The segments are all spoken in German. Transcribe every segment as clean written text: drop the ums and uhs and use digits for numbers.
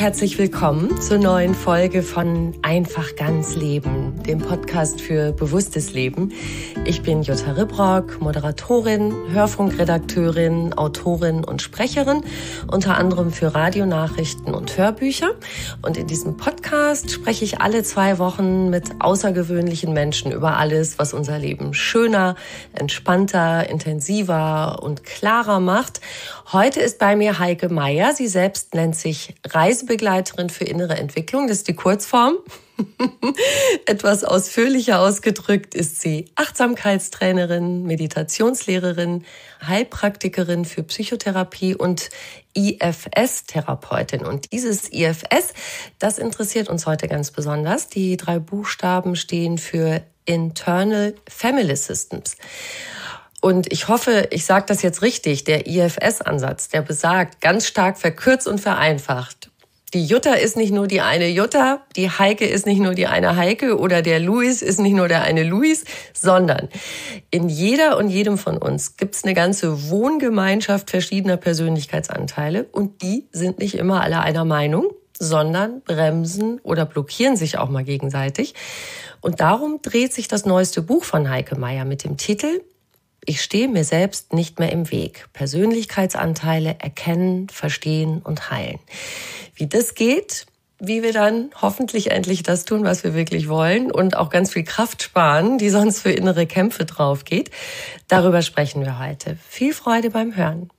herzlich willkommen zur neuen Folge von Einfach ganz Leben, dem Podcast für bewusstes Leben. Ich bin Jutta Ribrock, Moderatorin, Hörfunkredakteurin, Autorin und Sprecherin, unter anderem für Radionachrichten und Hörbücher. Und in diesem Podcast spreche ich alle 2 Wochen mit außergewöhnlichen Menschen über alles, was unser Leben schöner, entspannter, intensiver und klarer macht. Heute ist bei mir Heike Meyer. Sie selbst nennt sich Reisebegleiterin für innere Entwicklung. Das ist die Kurzform. Etwas ausführlicher ausgedrückt ist sie Achtsamkeitstrainerin, Meditationslehrerin, Heilpraktikerin für Psychotherapie und IFS-Therapeutin. Und dieses IFS, das interessiert uns heute ganz besonders. Die 3 Buchstaben stehen für Internal Family Systems. Und ich hoffe, ich sage das jetzt richtig, der IFS-Ansatz, der besagt, ganz stark verkürzt und vereinfacht: Die Jutta ist nicht nur die eine Jutta, die Heike ist nicht nur die eine Heike oder der Luis ist nicht nur der eine Luis, sondern in jeder und jedem von uns gibt's eine ganze Wohngemeinschaft verschiedener Persönlichkeitsanteile und die sind nicht immer alle einer Meinung, sondern bremsen oder blockieren sich auch mal gegenseitig. Und darum dreht sich das neueste Buch von Heike Meyer mit dem Titel Ich stehe mir selbst nicht mehr im Weg. Persönlichkeitsanteile erkennen, verstehen und heilen. Wie das geht, wie wir dann hoffentlich endlich das tun, was wir wirklich wollen und auch ganz viel Kraft sparen, die sonst für innere Kämpfe drauf geht, darüber sprechen wir heute. Viel Freude beim Hören.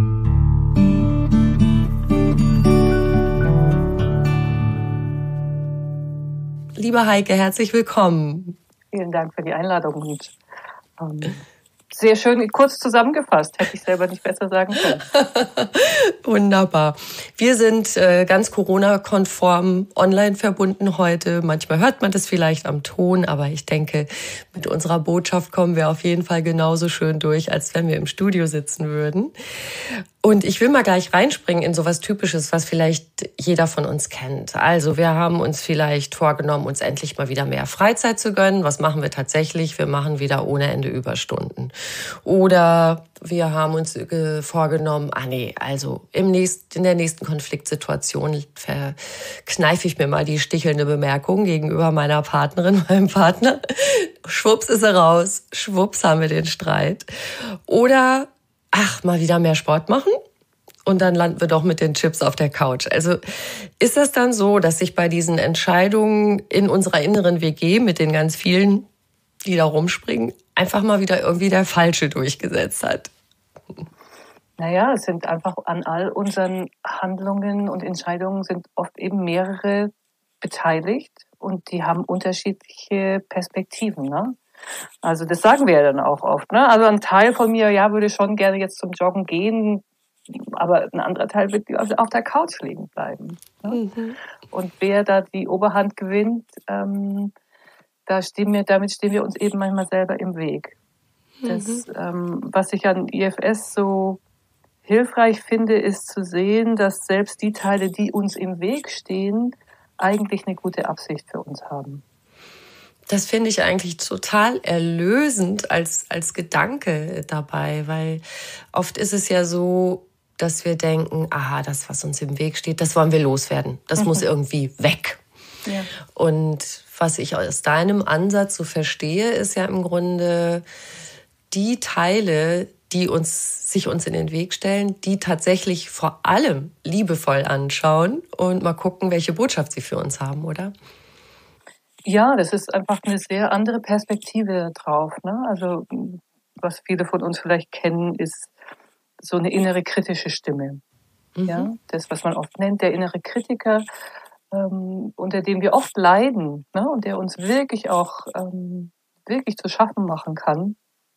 Liebe Heike, herzlich willkommen. Vielen Dank für die Einladung und sehr schön kurz zusammengefasst, hätte ich selber nicht besser sagen können. Wunderbar. Wir sind ganz Corona-konform online verbunden heute. Manchmal hört man das vielleicht am Ton, aber ich denke, mit unserer Botschaft kommen wir auf jeden Fall genauso schön durch, als wenn wir im Studio sitzen würden. Und ich will mal gleich reinspringen in sowas Typisches, was vielleicht jeder von uns kennt. Also wir haben uns vielleicht vorgenommen, uns endlich mal wieder mehr Freizeit zu gönnen. Was machen wir tatsächlich? Wir machen wieder ohne Ende Überstunden. Oder wir haben uns vorgenommen, also in der nächsten Konfliktsituation verkneife ich mir mal die stichelnde Bemerkung gegenüber meiner Partnerin, meinem Partner. Schwupps ist er raus, schwupps haben wir den Streit. Oder mal wieder mehr Sport machen und dann landen wir doch mit den Chips auf der Couch. Also ist das dann so, dass sich bei diesen Entscheidungen in unserer inneren WG mit den ganz vielen, die da rumspringen, einfach mal wieder irgendwie der Falsche durchgesetzt hat? Naja, es sind einfach an all unseren Handlungen und Entscheidungen sind oft eben mehrere beteiligt und die haben unterschiedliche Perspektiven, ne? Also das sagen wir ja dann auch oft, ne? Also ein Teil von mir, würde schon gerne jetzt zum Joggen gehen, aber ein anderer Teil wird auf der Couch liegen bleiben. Ne? Mhm. Und wer da die Oberhand gewinnt, damit stehen wir uns eben manchmal selber im Weg. Das, was ich an IFS so hilfreich finde, ist zu sehen, dass selbst die Teile, die uns im Weg stehen, eigentlich eine gute Absicht für uns haben. Das finde ich eigentlich total erlösend als Gedanke dabei, weil oft ist es ja so, dass wir denken, das, was uns im Weg steht, das wollen wir loswerden. Das muss irgendwie weg. Ja. Und was ich aus deinem Ansatz so verstehe, ist ja im Grunde die Teile, die sich uns in den Weg stellen, die tatsächlich vor allem liebevoll anschauen und mal gucken, welche Botschaft sie für uns haben, oder? Ja, das ist einfach eine sehr andere Perspektive drauf, ne? Also was viele von uns vielleicht kennen, ist so eine innere kritische Stimme. Mhm. Ja, das, was man oft nennt, der innere Kritiker, unter dem wir oft leiden, ne? Und der uns wirklich auch wirklich zu schaffen machen kann.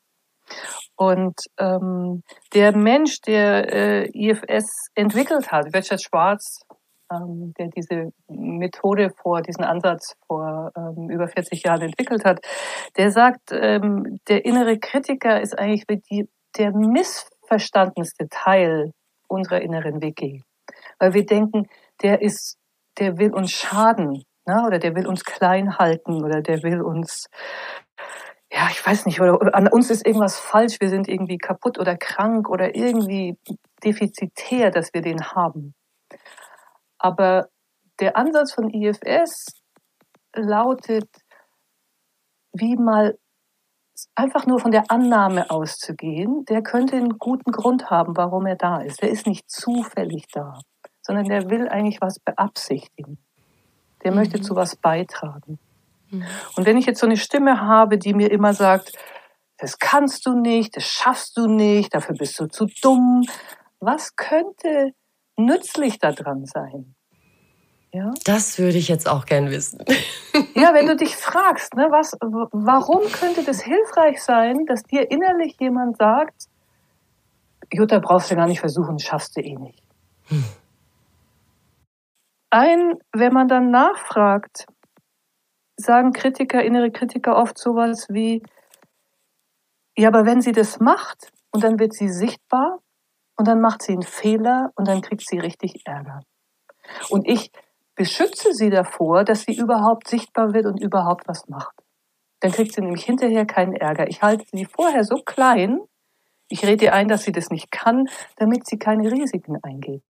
Und der Mensch, der IFS entwickelt hat, Richard Schwartz, der diese Methode diesen Ansatz vor über 40 Jahren entwickelt hat, der sagt, der innere Kritiker ist eigentlich der missverstandenste Teil unserer inneren WG. Weil wir denken, der will uns schaden, ne? Oder der will uns klein halten oder der will uns, ich weiß nicht, oder an uns ist irgendwas falsch, wir sind irgendwie kaputt oder krank oder irgendwie defizitär, dass wir den haben. Aber der Ansatz von IFS lautet, wie mal einfach nur von der Annahme auszugehen, der könnte einen guten Grund haben, warum er da ist. Der ist nicht zufällig da, sondern der will eigentlich was beabsichtigen. Der möchte zu was beitragen. Und wenn ich jetzt so eine Stimme habe, die mir immer sagt, das kannst du nicht, das schaffst du nicht, dafür bist du zu dumm, was könnte nützlich daran sein? Ja? Das würde ich jetzt auch gern wissen. Ja, wenn du dich fragst, ne, warum könnte das hilfreich sein, dass dir innerlich jemand sagt, Jutta, brauchst du gar nicht versuchen, schaffst du eh nicht. Wenn man dann nachfragt, sagen innere Kritiker oft sowas wie, ja, aber wenn sie das macht und dann wird sie sichtbar und dann macht sie einen Fehler und dann kriegt sie richtig Ärger. Und ich beschütze sie davor, dass sie überhaupt sichtbar wird und überhaupt was macht. Dann kriegt sie nämlich hinterher keinen Ärger. Ich halte sie vorher so klein, ich rede ihr ein, dass sie das nicht kann, damit sie keine Risiken eingeht.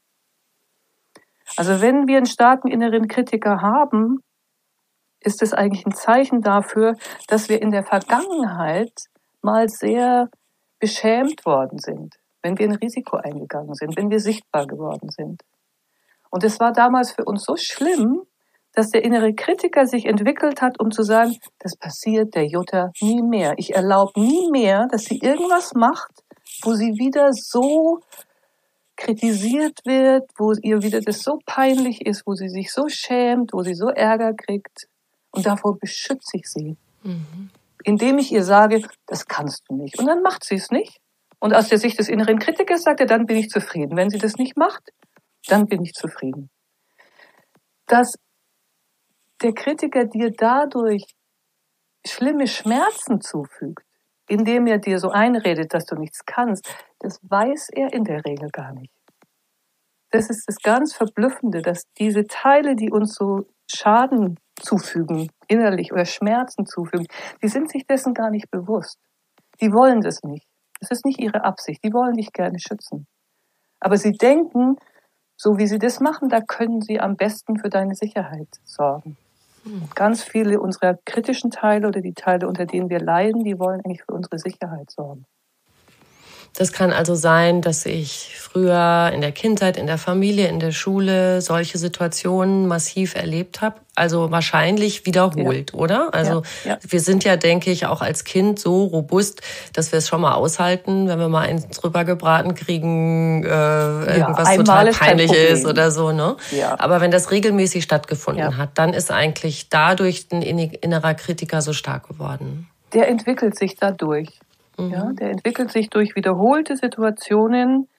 Also wenn wir einen starken inneren Kritiker haben, ist es eigentlich ein Zeichen dafür, dass wir in der Vergangenheit mal sehr beschämt worden sind, wenn wir ein Risiko eingegangen sind, wenn wir sichtbar geworden sind. Und es war damals für uns so schlimm, dass der innere Kritiker sich entwickelt hat, um zu sagen, das passiert der Jutta nie mehr. Ich erlaube nie mehr, dass sie irgendwas macht, wo sie wieder so kritisiert wird, wo ihr wieder das so peinlich ist, wo sie sich so schämt, wo sie so Ärger kriegt. Und davor beschütze ich sie. Indem ich ihr sage, das kannst du nicht. Und dann macht sie es nicht. Und aus der Sicht des inneren Kritikers sagt er, dann bin ich zufrieden. Wenn sie das nicht macht, dann bin ich zufrieden. Dass der Kritiker dir dadurch schlimme Schmerzen zufügt, indem er dir so einredet, dass du nichts kannst, das weiß er in der Regel gar nicht. Das ist das ganz Verblüffende, dass diese Teile, die uns so Schaden zufügen, innerlich oder Schmerzen zufügen, die sind sich dessen gar nicht bewusst. Die wollen das nicht. Das ist nicht ihre Absicht. Die wollen dich gerne schützen. Aber sie denken, so wie sie das machen, da können sie am besten für deine Sicherheit sorgen. Ganz viele unserer kritischen Teile oder die Teile, unter denen wir leiden, die wollen eigentlich für unsere Sicherheit sorgen. Das kann also sein, dass ich früher in der Kindheit, in der Familie, in der Schule solche Situationen massiv erlebt habe. Also wahrscheinlich wiederholt, ja. Oder? Also wir sind ja, denke ich, auch als Kind so robust, dass wir es schon mal aushalten, wenn wir mal eins drüber gebraten kriegen, irgendwas total peinlich ist oder so. Ne? Ja. Aber wenn das regelmäßig stattgefunden hat, dann ist eigentlich dadurch ein innerer Kritiker so stark geworden. Der entwickelt sich dadurch. Ja, der entwickelt sich durch wiederholte Situationen.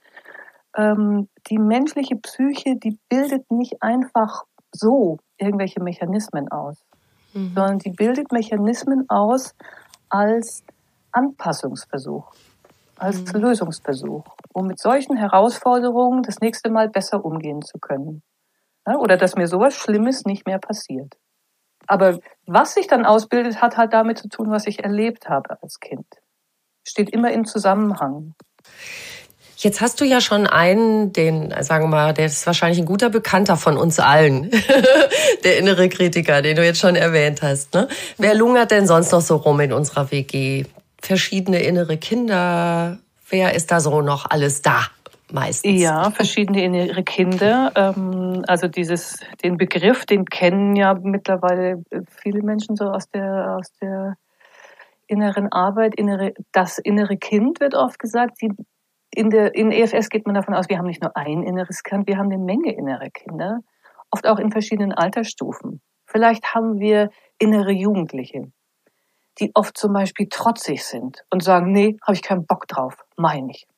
Die menschliche Psyche, die bildet nicht einfach so irgendwelche Mechanismen aus, sondern die bildet Mechanismen aus als Anpassungsversuch, als Lösungsversuch, um mit solchen Herausforderungen das nächste Mal besser umgehen zu können. Ja, oder dass mir sowas Schlimmes nicht mehr passiert. Aber was sich dann ausbildet, hat halt damit zu tun, was ich erlebt habe als Kind. Steht immer im Zusammenhang. Jetzt hast du ja schon einen, sagen wir mal, der ist wahrscheinlich ein guter Bekannter von uns allen, der innere Kritiker, den du jetzt schon erwähnt hast. Ne? Wer lungert denn sonst noch so rum in unserer WG? Verschiedene innere Kinder, wer ist da so noch alles da meistens? Ja, verschiedene innere Kinder. Also den Begriff, den kennen ja mittlerweile viele Menschen so aus der inneren Arbeit, das innere Kind wird oft gesagt. In EFS geht man davon aus, wir haben nicht nur ein inneres Kind, wir haben eine Menge innerer Kinder, oft auch in verschiedenen Altersstufen. Vielleicht haben wir innere Jugendliche, die oft zum Beispiel trotzig sind und sagen, nee, habe ich keinen Bock drauf, mach ich nicht.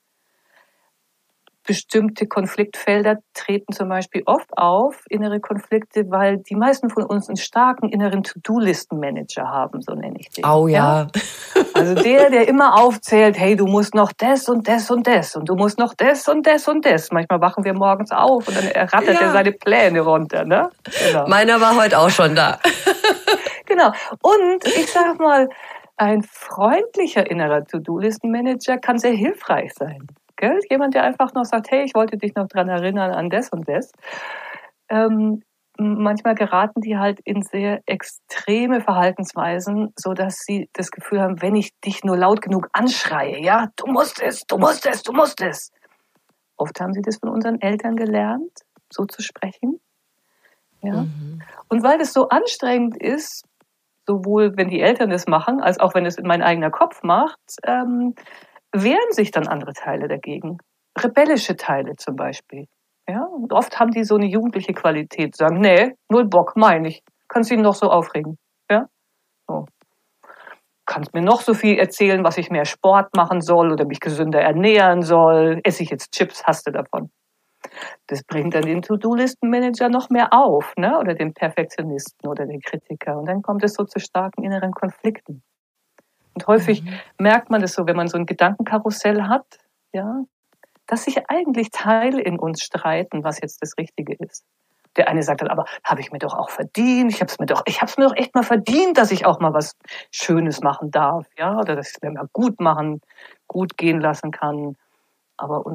Bestimmte Konfliktfelder treten zum Beispiel oft auf, innere Konflikte, weil die meisten von uns einen starken inneren To-Do-Listen-Manager haben, so nenne ich den. Oh ja. Also der immer aufzählt, hey, du musst noch das und das und das und du musst noch das und das und das. Manchmal wachen wir morgens auf und dann rattert er seine Pläne runter. Ne? Genau. Meiner war heute auch schon da. Genau. Und ich sag mal, ein freundlicher innerer To-Do-Listen-Manager kann sehr hilfreich sein. Jemand, der einfach noch sagt, hey, ich wollte dich noch dran erinnern an das und das. manchmal geraten die halt in sehr extreme Verhaltensweisen, so dass sie das Gefühl haben, wenn ich dich nur laut genug anschreie, ja, du musst es, du musst es, du musst es. Oft haben sie das von unseren Eltern gelernt, so zu sprechen. Ja. Und weil das so anstrengend ist, sowohl wenn die Eltern das machen, als auch wenn es mein eigener Kopf macht, wehren sich dann andere Teile dagegen. Rebellische Teile zum Beispiel. Ja, und oft haben die so eine jugendliche Qualität, sagen, nee, null Bock, meine ich. Kannst ihn noch so aufregen. Ja, so. Kannst mir noch so viel erzählen, was ich mehr Sport machen soll oder mich gesünder ernähren soll. Esse ich jetzt Chips, hast du davon. Das bringt dann den To-Do-Listen-Manager noch mehr auf, ne? Oder den Perfektionisten oder den Kritiker. Und dann kommt es so zu starken inneren Konflikten. Und häufig merkt man das so, wenn man so ein Gedankenkarussell hat, ja, dass sich eigentlich Teile in uns streiten, was jetzt das Richtige ist. Der eine sagt dann aber, habe ich mir doch auch verdient, ich habe es mir doch echt mal verdient, dass ich auch mal was Schönes machen darf, ja, oder dass ich es mir mal gut machen, gut gehen lassen kann. Aber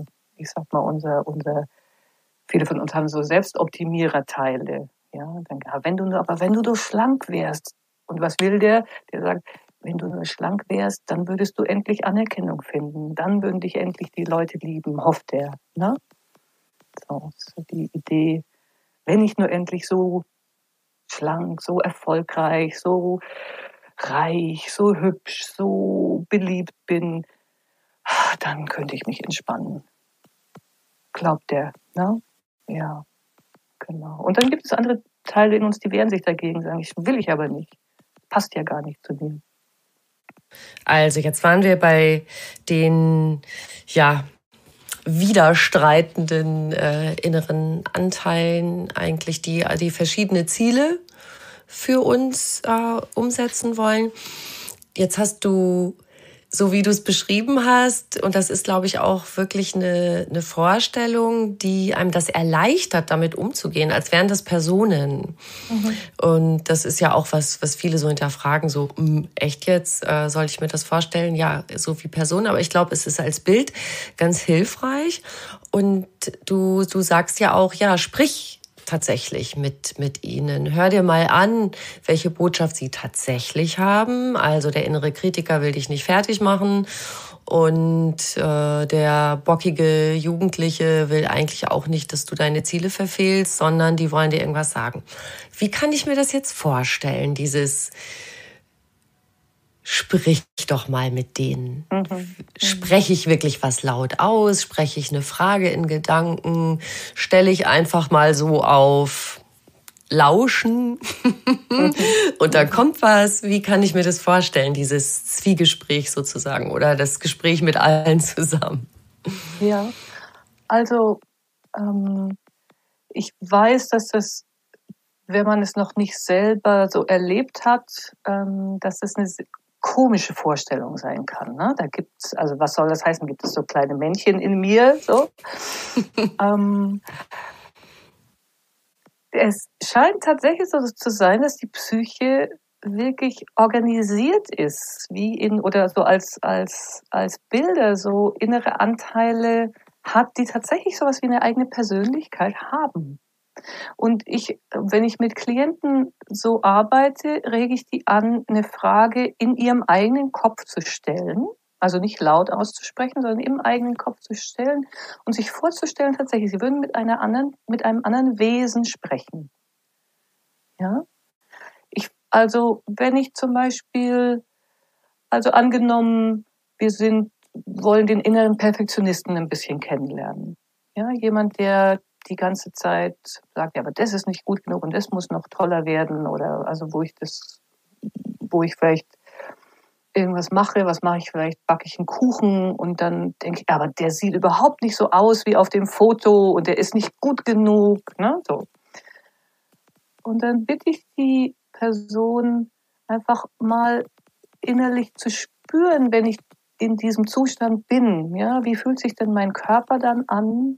viele von uns haben so Selbstoptimierer-Teile, ja, wenn du nur schlank wärst. Und was will der? Der sagt, wenn du nur schlank wärst, dann würdest du endlich Anerkennung finden. Dann würden dich endlich die Leute lieben, hofft er. Ne? So die Idee, wenn ich nur endlich so schlank, so erfolgreich, so reich, so hübsch, so beliebt bin, dann könnte ich mich entspannen. Glaubt er. Ne? Ja, genau. Und dann gibt es andere Teile in uns, die wehren sich dagegen, sagen, will ich aber nicht. Passt ja gar nicht zu mir. Also jetzt waren wir bei den widerstreitenden inneren Anteilen, eigentlich die verschiedene Ziele für uns umsetzen wollen. Jetzt hast du, so wie du es beschrieben hast, und das ist, glaube ich, auch wirklich eine Vorstellung, die einem das erleichtert, damit umzugehen, als wären das Personen. Und das ist ja auch was viele so hinterfragen, so, echt jetzt, soll ich mir das vorstellen? Ja, so wie Personen, aber ich glaube, es ist als Bild ganz hilfreich. Und du sagst ja auch, ja, sprich tatsächlich mit ihnen. Hör dir mal an, welche Botschaft sie tatsächlich haben. Also der innere Kritiker will dich nicht fertig machen und der bockige Jugendliche will eigentlich auch nicht, dass du deine Ziele verfehlst, sondern die wollen dir irgendwas sagen. Wie kann ich mir das jetzt vorstellen, dieses sprich doch mal mit denen. Spreche ich wirklich was laut aus? Spreche ich eine Frage in Gedanken? Stelle ich einfach mal so auf Lauschen und dann kommt was? Wie kann ich mir das vorstellen, dieses Zwiegespräch sozusagen oder das Gespräch mit allen zusammen? Ja, also ich weiß, dass das, wenn man es noch nicht selber so erlebt hat, dass das eine komische Vorstellung sein kann. Ne? Da gibt's, also was soll das heißen? Gibt es so kleine Männchen in mir? So? Es scheint tatsächlich so zu sein, dass die Psyche wirklich organisiert ist, wie oder so als Bilder, so innere Anteile hat, die tatsächlich sowas wie eine eigene Persönlichkeit haben. Und wenn ich mit Klienten so arbeite, rege ich die an, eine Frage in ihrem eigenen Kopf zu stellen. Also nicht laut auszusprechen, sondern im eigenen Kopf zu stellen und sich vorzustellen, tatsächlich, sie würden mit einem anderen Wesen sprechen. Ja? Also, wenn ich zum Beispiel, also angenommen, wollen den inneren Perfektionisten ein bisschen kennenlernen. Ja, jemand, der die ganze Zeit sagt, ja, aber das ist nicht gut genug und das muss noch toller werden oder also wo ich vielleicht irgendwas mache, vielleicht backe ich einen Kuchen und dann denke ich, aber der sieht überhaupt nicht so aus wie auf dem Foto und der ist nicht gut genug, ne, so. Und dann bitte ich die Person einfach mal innerlich zu spüren, wenn ich in diesem Zustand bin, ja, wie fühlt sich denn mein Körper dann an?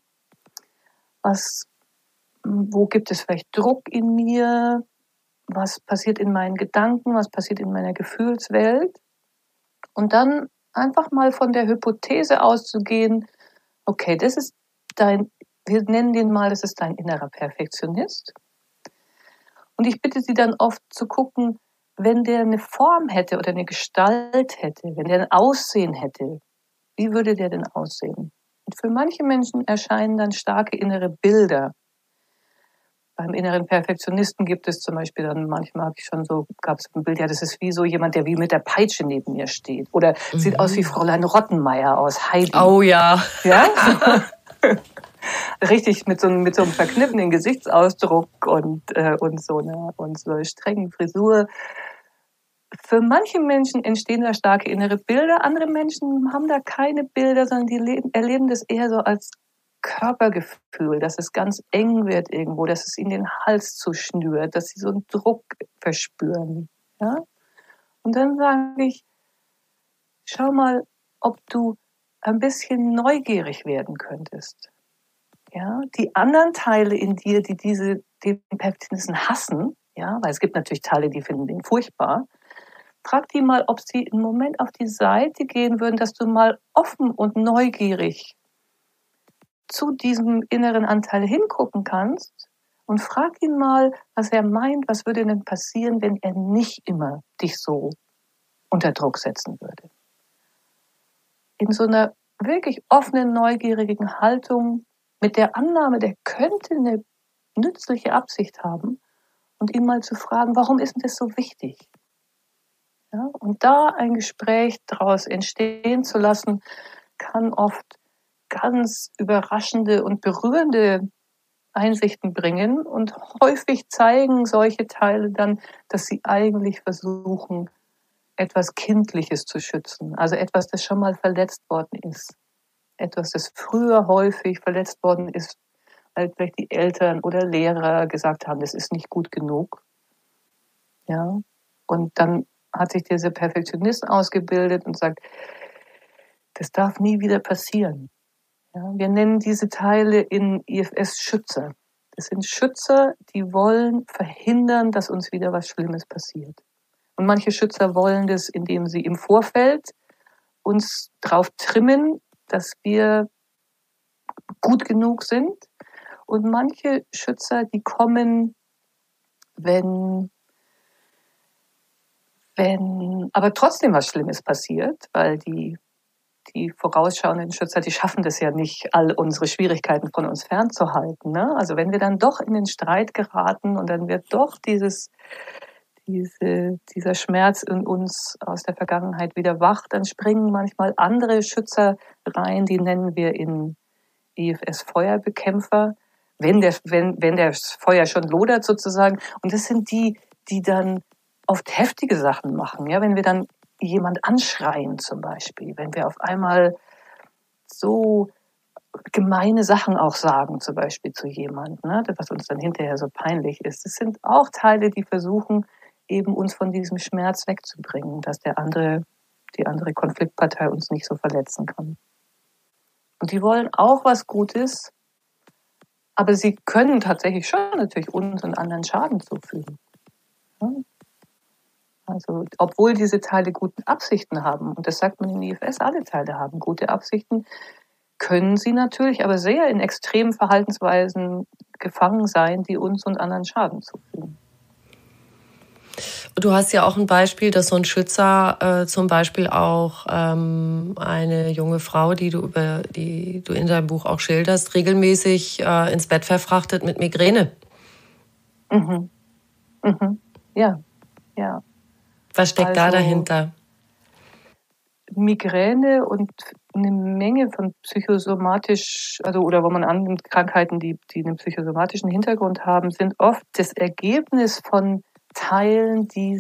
Wo gibt es vielleicht Druck in mir? Was passiert in meinen Gedanken? Was passiert in meiner Gefühlswelt? Und dann einfach mal von der Hypothese auszugehen, okay, das ist dein wir nennen den mal, das ist dein innerer Perfektionist. Und ich bitte Sie dann oft zu gucken, wenn der eine Form hätte oder eine Gestalt hätte, wenn der ein Aussehen hätte, wie würde der denn aussehen? Und für manche Menschen erscheinen dann starke innere Bilder. Beim inneren Perfektionisten gibt es zum Beispiel dann, manchmal gab es ein Bild, ja, das ist wie so jemand, der wie mit der Peitsche neben mir steht. Oder sieht aus wie Fräulein Rottenmeier aus Heidi. Oh ja. Ja? Richtig mit so einem verkniffenen Gesichtsausdruck und so einer strengen Frisur. Für manche Menschen entstehen da starke innere Bilder, andere Menschen haben da keine Bilder, sondern die erleben das eher so als Körpergefühl, dass es ganz eng wird irgendwo, dass es ihnen den Hals zuschnürt, dass sie so einen Druck verspüren. Ja? Und dann sage ich, schau mal, ob du ein bisschen neugierig werden könntest. Ja? Die anderen Teile in dir, die den Perfektionisten hassen, ja, weil es gibt natürlich Teile, die finden den furchtbar, frag die mal, ob sie einen Moment auf die Seite gehen würden, dass du mal offen und neugierig zu diesem inneren Anteil hingucken kannst und frag ihn mal, was er meint, was würde denn passieren, wenn er nicht immer dich so unter Druck setzen würde. In so einer wirklich offenen, neugierigen Haltung mit der Annahme, der könnte eine nützliche Absicht haben und ihn mal zu fragen, warum ist denn das so wichtig? Ja, und da ein Gespräch daraus entstehen zu lassen, kann oft ganz überraschende und berührende Einsichten bringen und häufig zeigen solche Teile dann, dass sie eigentlich versuchen, etwas Kindliches zu schützen, also etwas, das schon mal verletzt worden ist, etwas, das früher häufig verletzt worden ist, weil vielleicht die Eltern oder Lehrer gesagt haben, das ist nicht gut genug. Ja, und dann hat sich dieser Perfektionist ausgebildet und sagt, das darf nie wieder passieren. Ja, wir nennen diese Teile in IFS Schützer. Das sind Schützer, die wollen verhindern, dass uns wieder was Schlimmes passiert. Und manche Schützer wollen das, indem sie im Vorfeld uns drauf trimmen, dass wir gut genug sind. Und manche Schützer, die kommen, wenn aber trotzdem was Schlimmes passiert, weil die vorausschauenden Schützer, die schaffen das ja nicht, all unsere Schwierigkeiten von uns fernzuhalten. Ne? Also wenn wir dann doch in den Streit geraten und dann wird doch dieser Schmerz in uns aus der Vergangenheit wieder wach, dann springen manchmal andere Schützer rein, die nennen wir in IFS Feuerbekämpfer, wenn das Feuer schon lodert sozusagen. Und das sind die dann oft heftige Sachen machen. Ja, wenn wir dann jemand anschreien zum Beispiel, wenn wir auf einmal so gemeine Sachen auch sagen, zum Beispiel zu jemandem, ne, was uns dann hinterher so peinlich ist. Das sind auch Teile, die versuchen, eben uns von diesem Schmerz wegzubringen, dass die andere Konfliktpartei uns nicht so verletzen kann. Und die wollen auch was Gutes, aber sie können tatsächlich schon natürlich uns und anderen Schaden zufügen. Ja? Also, obwohl diese Teile gute Absichten haben, und das sagt man in IFS, alle Teile haben gute Absichten, können sie natürlich aber sehr in extremen Verhaltensweisen gefangen sein, die uns und anderen Schaden zufügen. Du hast ja auch ein Beispiel, dass so ein Schützer zum Beispiel auch eine junge Frau, die du in deinem Buch auch schilderst, regelmäßig ins Bett verfrachtet mit Migräne. Mhm. Mhm. Ja. Was steckt da dahinter? Migräne und eine Menge von psychosomatisch, oder wo man annimmt, Krankheiten, die einen psychosomatischen Hintergrund haben, sind oft das Ergebnis von Teilen, die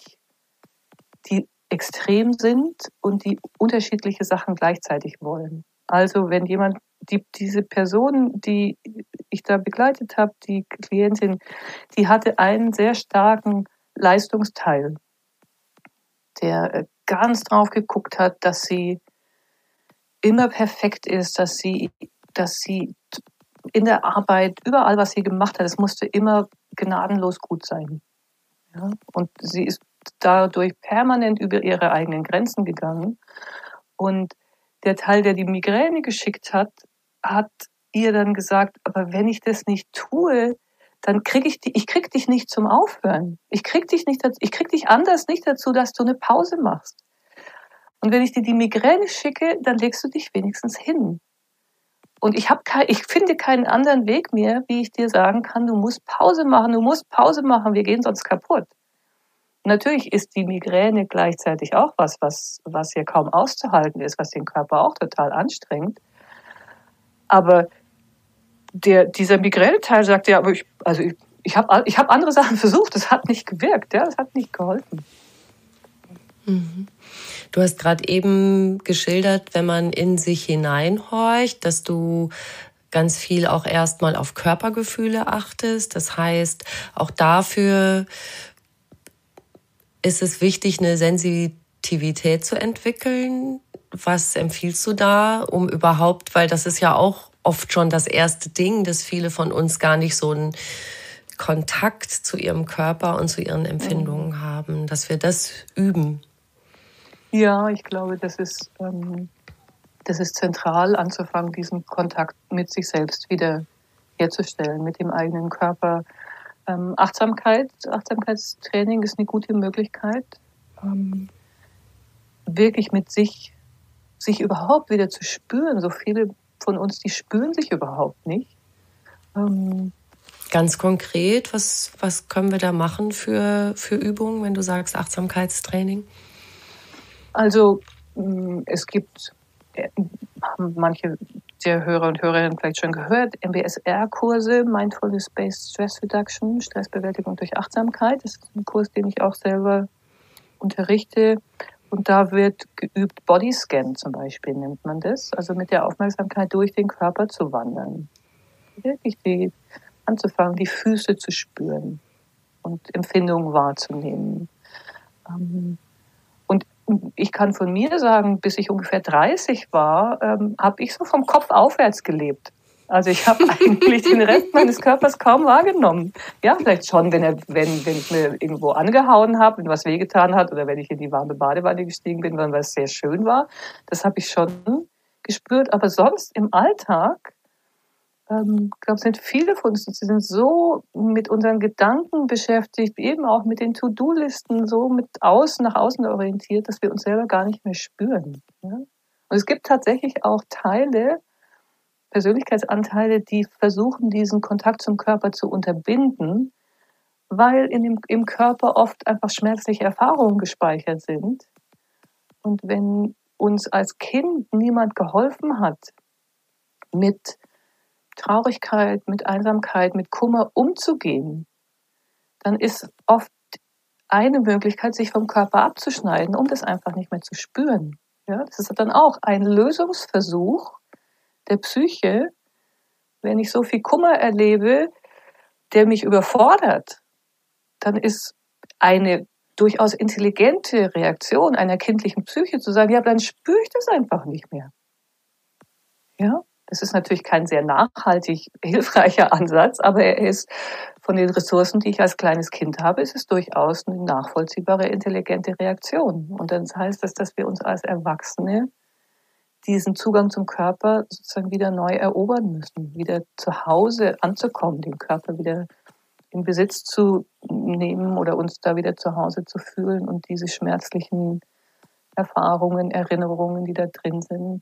extrem sind und die unterschiedliche Sachen gleichzeitig wollen. Also wenn jemand, diese Person, die ich da begleitet habe, die Klientin, die hatte einen sehr starken Leistungsteil, der ganz drauf geguckt hat, dass sie immer perfekt ist, dass sie in der Arbeit, überall, was sie gemacht hat, es musste immer gnadenlos gut sein. Ja? Und sie ist dadurch permanent über ihre eigenen Grenzen gegangen. Und der Teil, der die Migräne geschickt hat ihr dann gesagt, aber wenn ich das nicht tue, dann krieg dich nicht zum Aufhören. Ich krieg dich anders nicht dazu, dass du eine Pause machst. Und wenn ich dir die Migräne schicke, dann legst du dich wenigstens hin. Und ich finde keinen anderen Weg mehr, wie ich dir sagen kann, du musst Pause machen, wir gehen sonst kaputt. Natürlich ist die Migräne gleichzeitig auch was hier kaum auszuhalten ist, was den Körper auch total anstrengt. Aber dieser Migräneteil sagt ja, aber ich habe andere Sachen versucht, das hat nicht gewirkt, ja, das hat nicht geholfen. Mhm. Du hast gerade eben geschildert, wenn man in sich hineinhorcht, dass du ganz viel auch erstmal auf Körpergefühle achtest. Das heißt, auch dafür ist es wichtig, eine Sensitivität zu entwickeln. Was empfiehlst du da, um überhaupt, weil das ist ja auch oft schon das erste Ding, dass viele von uns gar nicht so einen Kontakt zu ihrem Körper und zu ihren Empfindungen haben, dass wir das üben. Ja, ich glaube, das ist zentral anzufangen, diesen Kontakt mit sich selbst wieder herzustellen, mit dem eigenen Körper. Achtsamkeitstraining ist eine gute Möglichkeit, wirklich mit sich überhaupt wieder zu spüren. So viele von uns, die spüren sich überhaupt nicht. Ganz konkret, was können wir da machen für Übungen, wenn du sagst Achtsamkeitstraining? Also es gibt, haben manche der Hörer und Hörerinnen vielleicht schon gehört, MBSR-Kurse, Mindfulness-Based Stress Reduction, Stressbewältigung durch Achtsamkeit. Das ist ein Kurs, den ich auch selber unterrichte. Und da wird geübt, Bodyscan zum Beispiel nennt man das, also mit der Aufmerksamkeit durch den Körper zu wandern. Wirklich anzufangen, die Füße zu spüren und Empfindungen wahrzunehmen. Und ich kann von mir sagen, bis ich ungefähr 30 war, habe ich so vom Kopf aufwärts gelebt. Also ich habe eigentlich den Rest meines Körpers kaum wahrgenommen. Ja, vielleicht schon, wenn ich mir irgendwo angehauen habe, wenn was wehgetan hat oder wenn ich in die warme Badewanne gestiegen bin, weil es sehr schön war. Das habe ich schon gespürt. Aber sonst im Alltag, glaube sind viele von uns, sie sind so mit unseren Gedanken beschäftigt, eben auch mit den To-Do-Listen, so nach außen orientiert, dass wir uns selber gar nicht mehr spüren. Ja? Und es gibt tatsächlich auch Persönlichkeitsanteile, die versuchen, diesen Kontakt zum Körper zu unterbinden, weil im Körper oft einfach schmerzliche Erfahrungen gespeichert sind. Und wenn uns als Kind niemand geholfen hat, mit Traurigkeit, mit Einsamkeit, mit Kummer umzugehen, dann ist oft eine Möglichkeit, sich vom Körper abzuschneiden, um das einfach nicht mehr zu spüren. Ja, das ist dann auch ein Lösungsversuch der Psyche, wenn ich so viel Kummer erlebe, der mich überfordert, dann ist eine durchaus intelligente Reaktion einer kindlichen Psyche zu sagen, ja, dann spüre ich das einfach nicht mehr. Ja, das ist natürlich kein sehr nachhaltig hilfreicher Ansatz, aber er ist von den Ressourcen, die ich als kleines Kind habe, ist es durchaus eine nachvollziehbare, intelligente Reaktion. Und dann heißt das, dass wir uns als Erwachsene diesen Zugang zum Körper sozusagen wieder neu erobern müssen, wieder zu Hause anzukommen, den Körper wieder in Besitz zu nehmen oder uns da wieder zu Hause zu fühlen und diese schmerzlichen Erfahrungen, Erinnerungen, die da drin sind,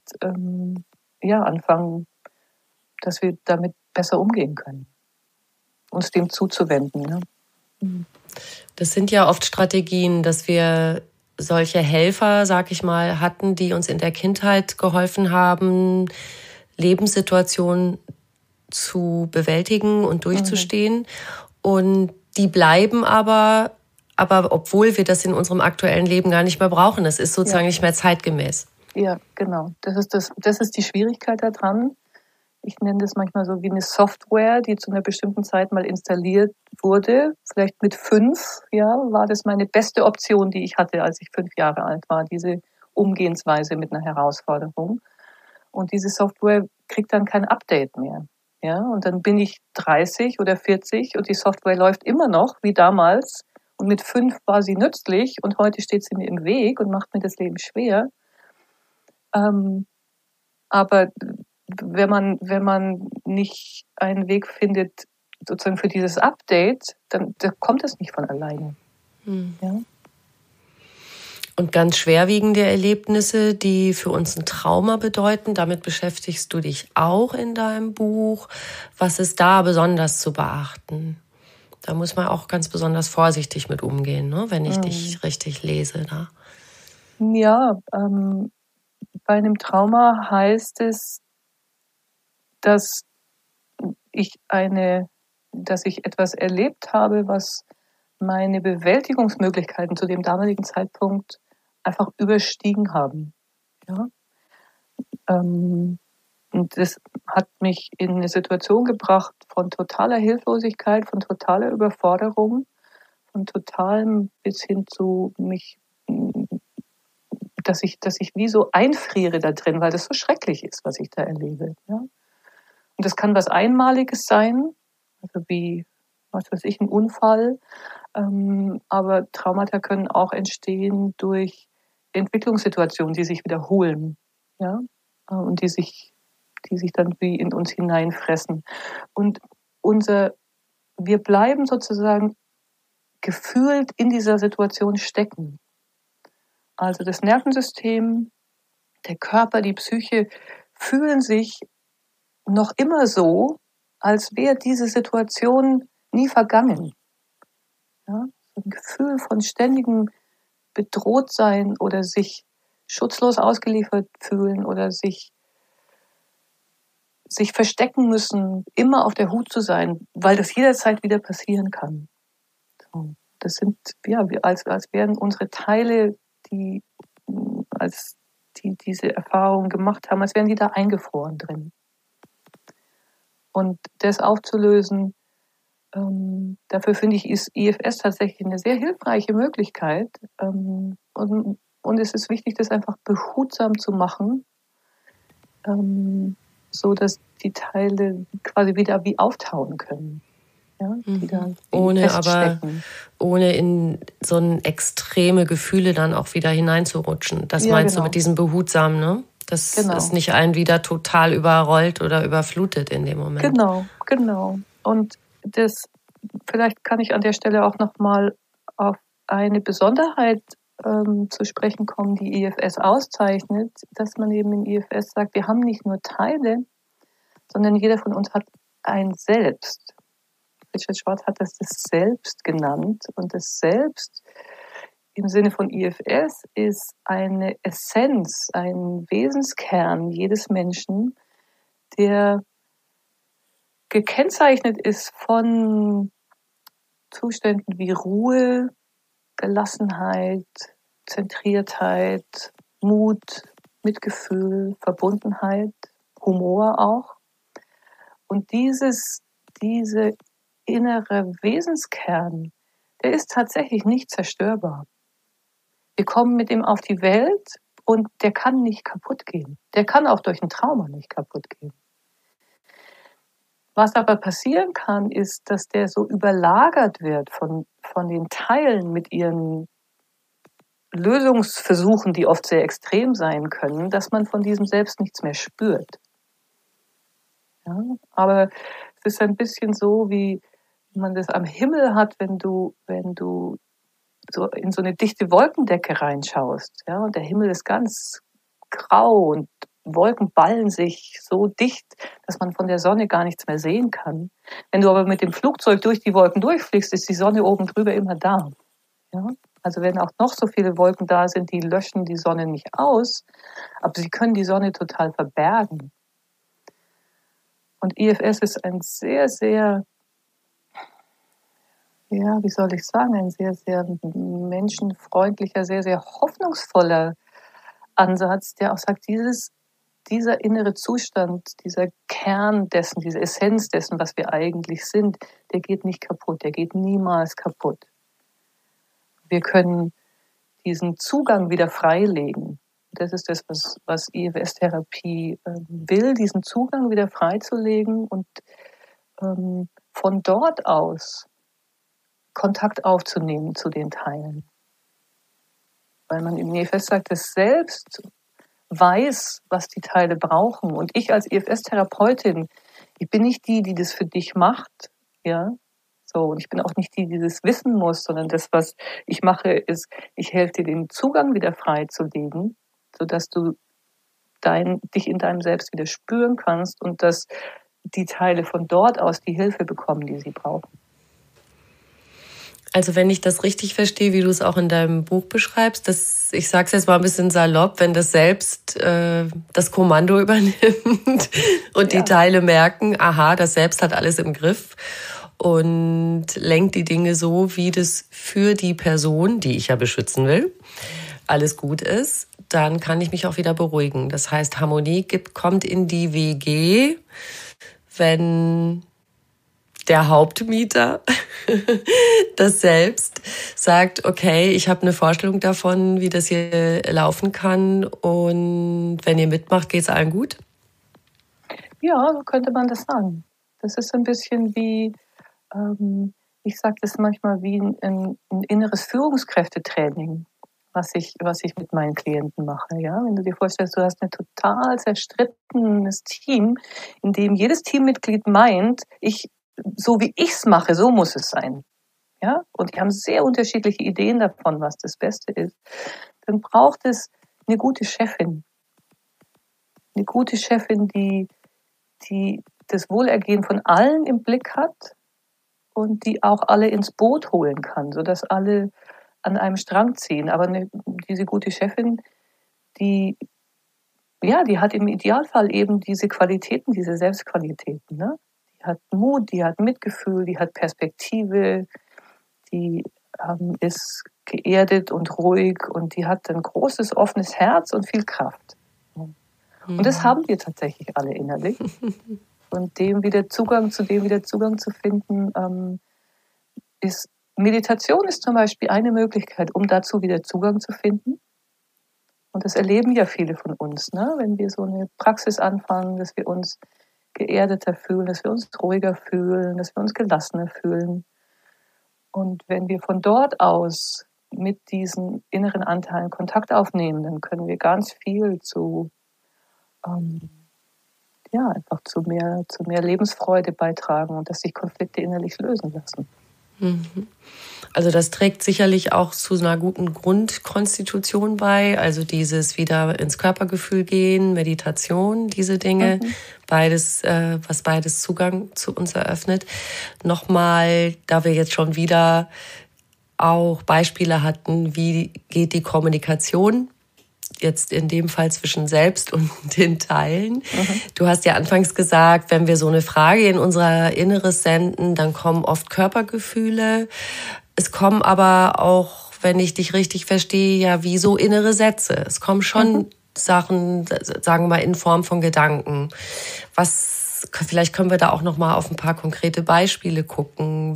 anfangen, dass wir damit besser umgehen können, uns dem zuzuwenden. Ne? Das sind ja oft Strategien, dass wir solche Helfer, sag ich mal, hatten, die uns in der Kindheit geholfen haben, Lebenssituationen zu bewältigen und durchzustehen. Und die bleiben aber obwohl wir das in unserem aktuellen Leben gar nicht mehr brauchen. Das ist sozusagen nicht mehr zeitgemäß. Ja, genau. Das ist die Schwierigkeit daran. Ich nenne das manchmal so wie eine Software, die zu einer bestimmten Zeit mal installiert wurde. Vielleicht mit 5, war das meine beste Option, die ich hatte, als ich 5 Jahre alt war, diese Umgehensweise mit einer Herausforderung. Und diese Software kriegt dann kein Update mehr. Ja, und dann bin ich 30 oder 40 und die Software läuft immer noch wie damals. Und mit 5 war sie nützlich und heute steht sie mir im Weg und macht mir das Leben schwer. Aber wenn man nicht einen Weg findet, sozusagen für dieses Update, dann kommt es nicht von alleine. Ja? Und ganz schwerwiegende Erlebnisse, die für uns ein Trauma bedeuten, damit beschäftigst du dich auch in deinem Buch. Was ist da besonders zu beachten? Da muss man auch ganz besonders vorsichtig mit umgehen, ne? Wenn ich dich richtig lese. Da. Ja, bei einem Trauma heißt es, dass ich etwas erlebt habe, was meine Bewältigungsmöglichkeiten zu dem damaligen Zeitpunkt einfach überstiegen haben. Ja? Und das hat mich in eine Situation gebracht von totaler Hilflosigkeit, von totaler Überforderung, von totalem bis hin zu dass ich wie so einfriere da drin, weil das so schrecklich ist, was ich da erlebe. Ja? Und das kann was Einmaliges sein, also wie, was weiß ich, ein Unfall. Aber Traumata können auch entstehen durch Entwicklungssituationen, die sich wiederholen, ja, und die sich dann wie in uns hineinfressen. Und wir bleiben sozusagen gefühlt in dieser Situation stecken. Also das Nervensystem, der Körper, die Psyche fühlen sich noch immer so, als wäre diese Situation nie vergangen. Ja? So ein Gefühl von ständigem Bedrohtsein oder sich schutzlos ausgeliefert fühlen oder sich verstecken müssen, immer auf der Hut zu sein, weil das jederzeit wieder passieren kann. So. Das sind, ja, als wären unsere Teile, die diese Erfahrung gemacht haben, als wären die da eingefroren drin. Und das aufzulösen, dafür finde ich, ist IFS tatsächlich eine sehr hilfreiche Möglichkeit. Und es ist wichtig, das einfach behutsam zu machen, so dass die Teile quasi wieder wie auftauen können. Ja, ohne in so ein extreme Gefühle dann auch wieder hineinzurutschen. Das meinst du mit diesem behutsam, ne? Dass es nicht einen wieder total überrollt oder überflutet in dem Moment. Genau. Und vielleicht kann ich an der Stelle auch nochmal auf eine Besonderheit zu sprechen kommen, die IFS auszeichnet, dass man eben in IFS sagt, wir haben nicht nur Teile, sondern jeder von uns hat ein Selbst. Richard Schwartz hat das Selbst genannt. Und das Selbst im Sinne von IFS ist eine Essenz, ein Wesenskern jedes Menschen, der gekennzeichnet ist von Zuständen wie Ruhe, Gelassenheit, Zentriertheit, Mut, Mitgefühl, Verbundenheit, Humor auch. Und diese innere Wesenskern, der ist tatsächlich nicht zerstörbar. Wir kommen mit ihm auf die Welt und der kann nicht kaputt gehen. Der kann auch durch ein Trauma nicht kaputt gehen. Was aber passieren kann, ist, dass der so überlagert wird von den Teilen mit ihren Lösungsversuchen, die oft sehr extrem sein können, dass man von diesem Selbst nichts mehr spürt. Ja, aber es ist ein bisschen so, wie man das am Himmel hat, wenn du so in so eine dichte Wolkendecke reinschaust. Ja, und der Himmel ist ganz grau und Wolken ballen sich so dicht, dass man von der Sonne gar nichts mehr sehen kann. Wenn du aber mit dem Flugzeug durch die Wolken durchfliegst, ist die Sonne oben drüber immer da. Ja? Also wenn auch noch so viele Wolken da sind, die löschen die Sonne nicht aus, aber sie können die Sonne total verbergen. Und IFS ist ein sehr, sehr, ja, wie soll ich sagen, ein sehr, sehr menschenfreundlicher, sehr, sehr hoffnungsvoller Ansatz, der auch sagt, dieser innere Zustand, dieser Kern dessen, diese Essenz dessen, was wir eigentlich sind, der geht nicht kaputt, der geht niemals kaputt. Wir können diesen Zugang wieder freilegen. Das ist das, was IFS-Therapie will, diesen Zugang wieder freizulegen und von dort aus Kontakt aufzunehmen zu den Teilen. Weil man im IFS sagt, das Selbst, weiß, was die Teile brauchen. Und ich als IFS-Therapeutin, ich bin nicht die, die das für dich macht, ja. So, und ich bin auch nicht die, die das wissen muss, sondern das, was ich mache, ist, ich helfe dir, den Zugang wieder freizulegen, sodass du dich in deinem Selbst wieder spüren kannst und dass die Teile von dort aus die Hilfe bekommen, die sie brauchen. Also wenn ich das richtig verstehe, wie du es auch in deinem Buch beschreibst, ich sage es jetzt mal ein bisschen salopp, wenn das Selbst das Kommando übernimmt und die Teile merken, aha, das Selbst hat alles im Griff und lenkt die Dinge so, wie das für die Person, die ich ja beschützen will, alles gut ist, dann kann ich mich auch wieder beruhigen. Das heißt, Harmonie kommt in die WG, wenn der Hauptmieter, das Selbst, sagt, okay, ich habe eine Vorstellung davon, wie das hier laufen kann und wenn ihr mitmacht, geht's allen gut? Ja, so könnte man das sagen. Das ist ein bisschen wie, ich sage das manchmal wie ein inneres Führungskräftetraining, was ich mit meinen Klienten mache. Ja? Wenn du dir vorstellst, du hast ein total zerstrittenes Team, in dem jedes Teammitglied meint, so wie ich es mache, so muss es sein. Ja? Und die haben sehr unterschiedliche Ideen davon, was das Beste ist. Dann braucht es eine gute Chefin. Eine gute Chefin, die das Wohlergehen von allen im Blick hat und die auch alle ins Boot holen kann, sodass alle an einem Strang ziehen. Aber diese gute Chefin, die hat im Idealfall eben diese Qualitäten, diese Selbstqualitäten. Ne? Die hat Mut, die hat Mitgefühl, die hat Perspektive, die ist geerdet und ruhig und die hat ein großes, offenes Herz und viel Kraft. Und das haben wir tatsächlich alle innerlich. Und dem wieder Zugang zu finden, Meditation ist zum Beispiel eine Möglichkeit, um dazu wieder Zugang zu finden. Und das erleben ja viele von uns, ne? Wenn wir so eine Praxis anfangen, dass wir uns geerdeter fühlen, dass wir uns ruhiger fühlen, dass wir uns gelassener fühlen. Und wenn wir von dort aus mit diesen inneren Anteilen Kontakt aufnehmen, dann können wir ganz viel einfach zu mehr Lebensfreude beitragen und dass sich Konflikte innerlich lösen lassen. Also das trägt sicherlich auch zu einer guten Grundkonstitution bei, also dieses wieder ins Körpergefühl gehen, Meditation, diese Dinge, beides, was beides Zugang zu uns eröffnet. Nochmal, da wir jetzt schon wieder auch Beispiele hatten, wie geht die Kommunikation jetzt in dem Fall zwischen selbst und den Teilen. Du hast ja anfangs gesagt, wenn wir so eine Frage in unser Inneres senden, dann kommen oft Körpergefühle. Es kommen aber auch, wenn ich dich richtig verstehe, ja wie so innere Sätze. Es kommen schon Sachen, sagen wir mal, in Form von Gedanken. Vielleicht können wir da auch noch mal auf ein paar konkrete Beispiele gucken,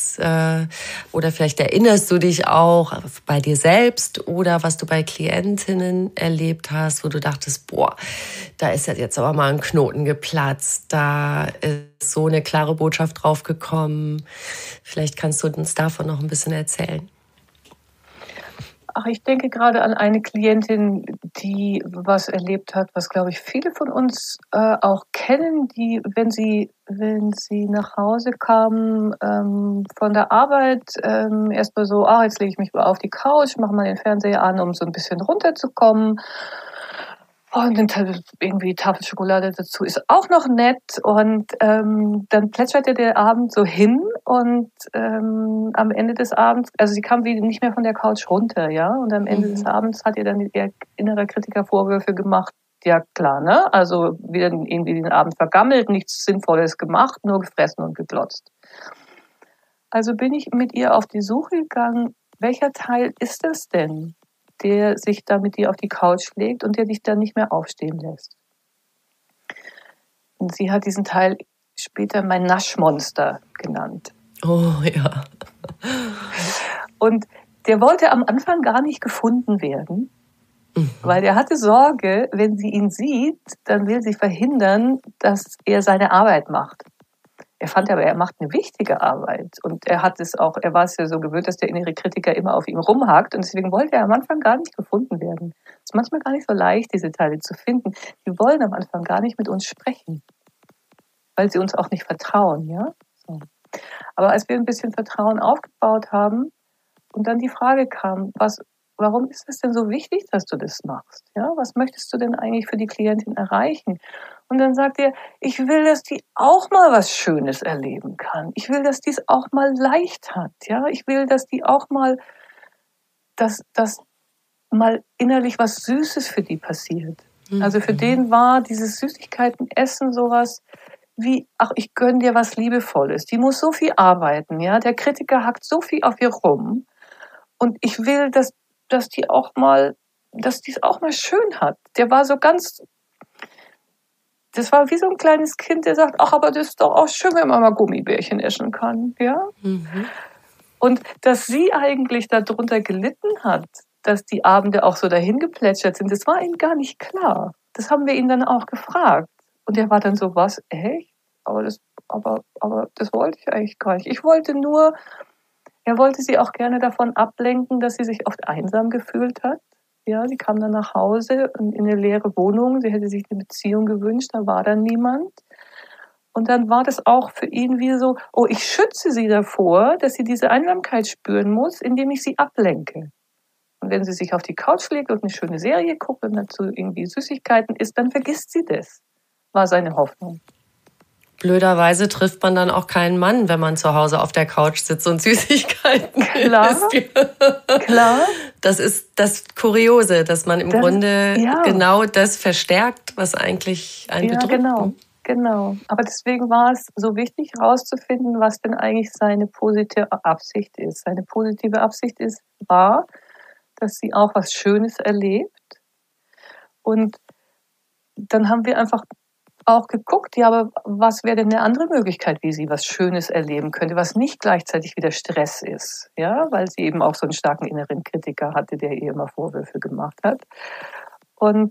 oder vielleicht erinnerst du dich auch bei dir selbst oder was du bei Klientinnen erlebt hast, wo du dachtest, boah, da ist ja jetzt aber mal ein Knoten geplatzt, da ist so eine klare Botschaft draufgekommen. Vielleicht kannst du uns davon noch ein bisschen erzählen. Ach, ich denke gerade an eine Klientin, die was erlebt hat, was, glaube ich, viele von uns auch kennen, die, wenn sie nach Hause kam von der Arbeit, erstmal so, jetzt lege ich mich mal auf die Couch, mache mal den Fernseher an, um so ein bisschen runterzukommen. Und dann irgendwie Tafel Schokolade dazu ist auch noch nett. Und dann plätscherte der Abend so hin und am Ende des Abends, also sie kam wieder nicht mehr von der Couch runter, ja. Und am Ende des Abends hat ihr dann ihr innerer Kritiker Vorwürfe gemacht. Ja klar, ne? Also wieder irgendwie den Abend vergammelt, nichts Sinnvolles gemacht, nur gefressen und geglotzt. Also bin ich mit ihr auf die Suche gegangen, welcher Teil ist das denn, der sich da mit dir auf die Couch legt und der dich dann nicht mehr aufstehen lässt. Und sie hat diesen Teil später mein Naschmonster genannt. Oh ja. Und der wollte am Anfang gar nicht gefunden werden, weil der hatte Sorge, wenn sie ihn sieht, dann will sie verhindern, dass er seine Arbeit macht. Er fand aber, er macht eine wichtige Arbeit. Und er war es ja so gewöhnt, dass der innere Kritiker immer auf ihm rumhakt. Und deswegen wollte er am Anfang gar nicht gefunden werden. Es ist manchmal gar nicht so leicht, diese Teile zu finden. Die wollen am Anfang gar nicht mit uns sprechen, weil sie uns auch nicht vertrauen, ja. So. Aber als wir ein bisschen Vertrauen aufgebaut haben und dann die Frage kam, warum ist es denn so wichtig, dass du das machst? Ja, was möchtest du denn eigentlich für die Klientin erreichen? Und dann sagt er, ich will, dass die auch mal was Schönes erleben kann. Ich will, dass die es auch mal leicht hat. Ja, ich will, dass die auch mal, dass mal innerlich was Süßes für die passiert. Also für den war dieses Süßigkeitenessen sowas wie, ach, ich gönn dir was Liebevolles. Die muss so viel arbeiten, ja. Der Kritiker hackt so viel auf ihr rum. Und ich will, dass die es auch mal schön hat. Der war so ganz, das war wie so ein kleines Kind, der sagt, ach, aber das ist doch auch schön, wenn man mal Gummibärchen essen kann, ja. Und dass sie eigentlich darunter gelitten hat, dass die Abende auch so dahin geplätschert sind, das war ihm gar nicht klar. Das haben wir ihn dann auch gefragt. Und er war dann so, was, echt? Aber das wollte ich eigentlich gar nicht. Er wollte sie auch gerne davon ablenken, dass sie sich oft einsam gefühlt hat. Ja, sie kam dann nach Hause in eine leere Wohnung. Sie hätte sich eine Beziehung gewünscht, da war dann niemand. Und dann war das auch für ihn wie so, oh, ich schütze sie davor, dass sie diese Einsamkeit spüren muss, indem ich sie ablenke. Und wenn sie sich auf die Couch legt und eine schöne Serie guckt und dazu irgendwie Süßigkeiten isst, dann vergisst sie das, war seine Hoffnung. Blöderweise trifft man dann auch keinen Mann, wenn man zu Hause auf der Couch sitzt und Süßigkeiten isst. Klar. Das ist das Kuriose, dass man im Grunde genau das verstärkt, was eigentlich einen bedrückt. Genau. Aber deswegen war es so wichtig, herauszufinden, was denn eigentlich seine positive Absicht ist. Seine positive Absicht war, dass sie auch was Schönes erlebt. Und dann haben wir einfach auch geguckt, ja, aber was wäre denn eine andere Möglichkeit, wie sie was Schönes erleben könnte, was nicht gleichzeitig wieder Stress ist, ja, weil sie eben auch so einen starken inneren Kritiker hatte, der ihr immer Vorwürfe gemacht hat. Und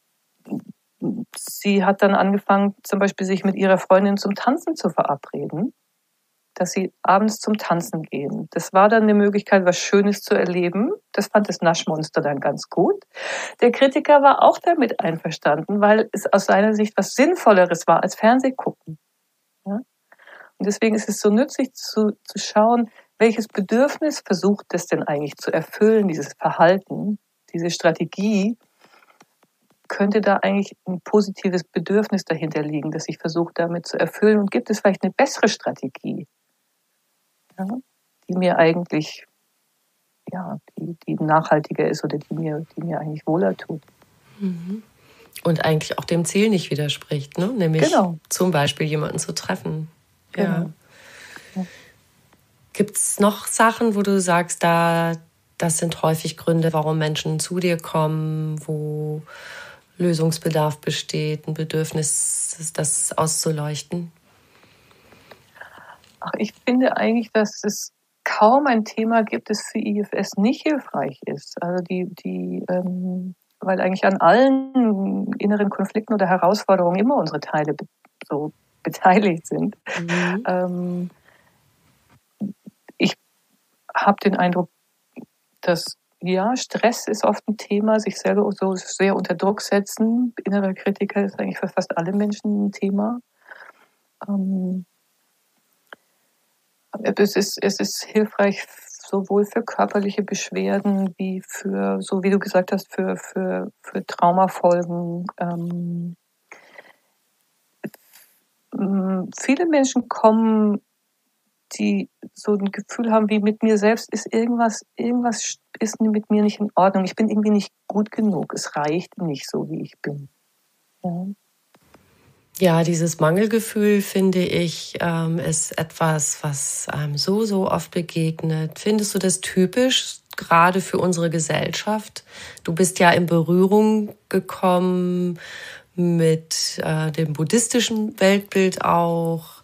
sie hat dann angefangen, zum Beispiel sich mit ihrer Freundin zum Tanzen zu verabreden, dass sie abends zum Tanzen gehen. Das war dann eine Möglichkeit, was Schönes zu erleben. Das fand das Naschmonster dann ganz gut. Der Kritiker war auch damit einverstanden, weil es aus seiner Sicht was Sinnvolleres war als Fernsehgucken. Ja? Und deswegen ist es so nützlich zu schauen, welches Bedürfnis versucht das denn eigentlich zu erfüllen, dieses Verhalten, diese Strategie. Könnte da eigentlich ein positives Bedürfnis dahinter liegen, das ich versuche damit zu erfüllen? Und gibt es vielleicht eine bessere Strategie? Ja, die mir eigentlich, die nachhaltiger ist oder die mir eigentlich wohler tut. Und eigentlich auch dem Ziel nicht widerspricht, ne? Nämlich zum Beispiel jemanden zu treffen. Genau. Ja. Gibt es noch Sachen, wo du sagst, das sind häufig Gründe, warum Menschen zu dir kommen, wo Lösungsbedarf besteht, ein Bedürfnis, das auszuleuchten? Ach, ich finde eigentlich, dass es kaum ein Thema gibt, das für IFS nicht hilfreich ist. Also weil eigentlich an allen inneren Konflikten oder Herausforderungen immer unsere Teile so beteiligt sind. Ich habe den Eindruck, dass Stress ist oft ein Thema, sich selber so sehr unter Druck setzen. Innerer Kritiker ist eigentlich für fast alle Menschen ein Thema. Es ist hilfreich sowohl für körperliche Beschwerden wie für, so wie du gesagt hast, für Traumafolgen. Viele Menschen kommen, die so ein Gefühl haben, wie mit mir selbst ist irgendwas ist mit mir nicht in Ordnung. Ich bin irgendwie nicht gut genug. Es reicht nicht so, wie ich bin. Ja, dieses Mangelgefühl, finde ich, ist etwas, was einem so oft begegnet. Findest du das typisch, gerade für unsere Gesellschaft? Du bist ja in Berührung gekommen mit dem buddhistischen Weltbild auch.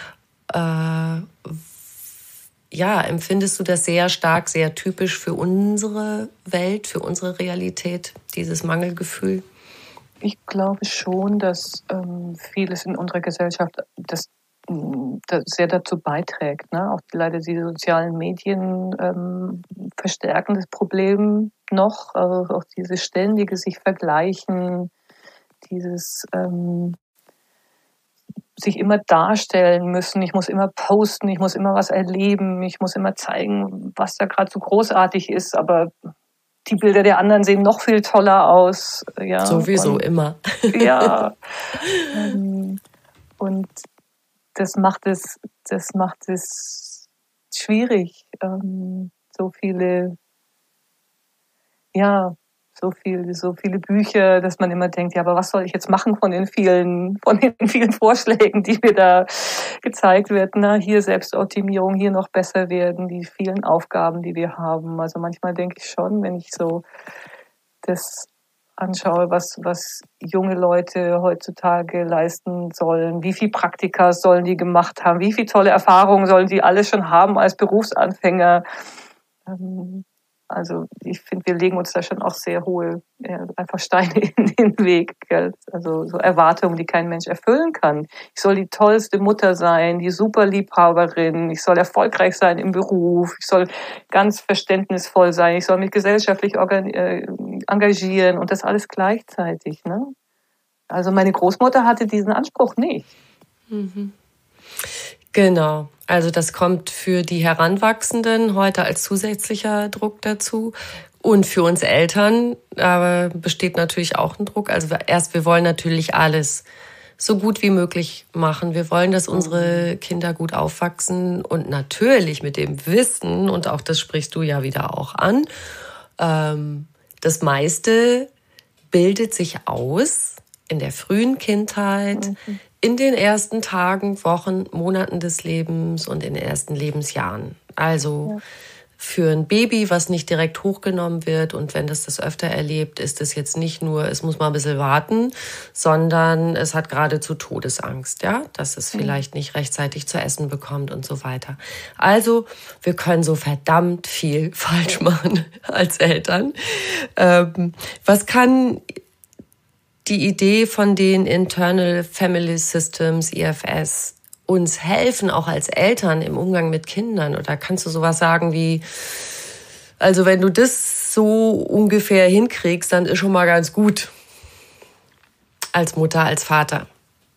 Empfindest du das sehr stark, sehr typisch für unsere Welt, für unsere Realität, dieses Mangelgefühl? Ich glaube schon, dass vieles in unserer Gesellschaft, das sehr dazu beiträgt. Ne? Auch leider die sozialen Medien verstärken das Problem noch. Also auch dieses ständige sich vergleichen, dieses sich immer darstellen müssen. Ich muss immer posten, ich muss immer was erleben, ich muss immer zeigen, was da gerade so großartig ist. Aber die Bilder der anderen sehen noch viel toller aus. Ja, sowieso immer. Ja. Und das macht es schwierig, so viele Bücher, dass man immer denkt, ja, aber was soll ich jetzt machen von den vielen Vorschlägen, die mir da gezeigt werden? Na, hier Selbstoptimierung, hier noch besser werden, die vielen Aufgaben, die wir haben. Also manchmal denke ich schon, wenn ich so das anschaue, was junge Leute heutzutage leisten sollen, wie viel Praktika sollen die gemacht haben, wie viel tolle Erfahrungen sollen die alle schon haben als Berufsanfänger. Also ich finde, wir legen uns da schon auch sehr hohe einfach Steine in den Weg. Gell? Also so Erwartungen, die kein Mensch erfüllen kann. Ich soll die tollste Mutter sein, die super Liebhaberin, ich soll erfolgreich sein im Beruf, ich soll ganz verständnisvoll sein, ich soll mich gesellschaftlich engagieren und das alles gleichzeitig. Ne? Also meine Großmutter hatte diesen Anspruch nicht. Mhm. Genau, also das kommt für die Heranwachsenden heute als zusätzlicher Druck dazu. Und für uns Eltern besteht natürlich auch ein Druck. Also wir wollen natürlich alles so gut wie möglich machen. Wir wollen, dass unsere Kinder gut aufwachsen und natürlich mit dem Wissen, und auch das sprichst du ja wieder auch an, das meiste bildet sich aus in der frühen Kindheit, in den ersten Tagen, Wochen, Monaten des Lebens und in den ersten Lebensjahren. Also für ein Baby, was nicht direkt hochgenommen wird und wenn das öfter erlebt, ist es jetzt nicht nur, es muss mal ein bisschen warten, sondern es hat geradezu Todesangst, ja, dass es vielleicht nicht rechtzeitig zu essen bekommt und so weiter. Also wir können so verdammt viel falsch machen als Eltern. Was kann die Idee von den Internal Family Systems, IFS, uns helfen, auch als Eltern im Umgang mit Kindern? Oder kannst du sowas sagen wie, also wenn du das so ungefähr hinkriegst, dann ist schon mal ganz gut als Mutter, als Vater?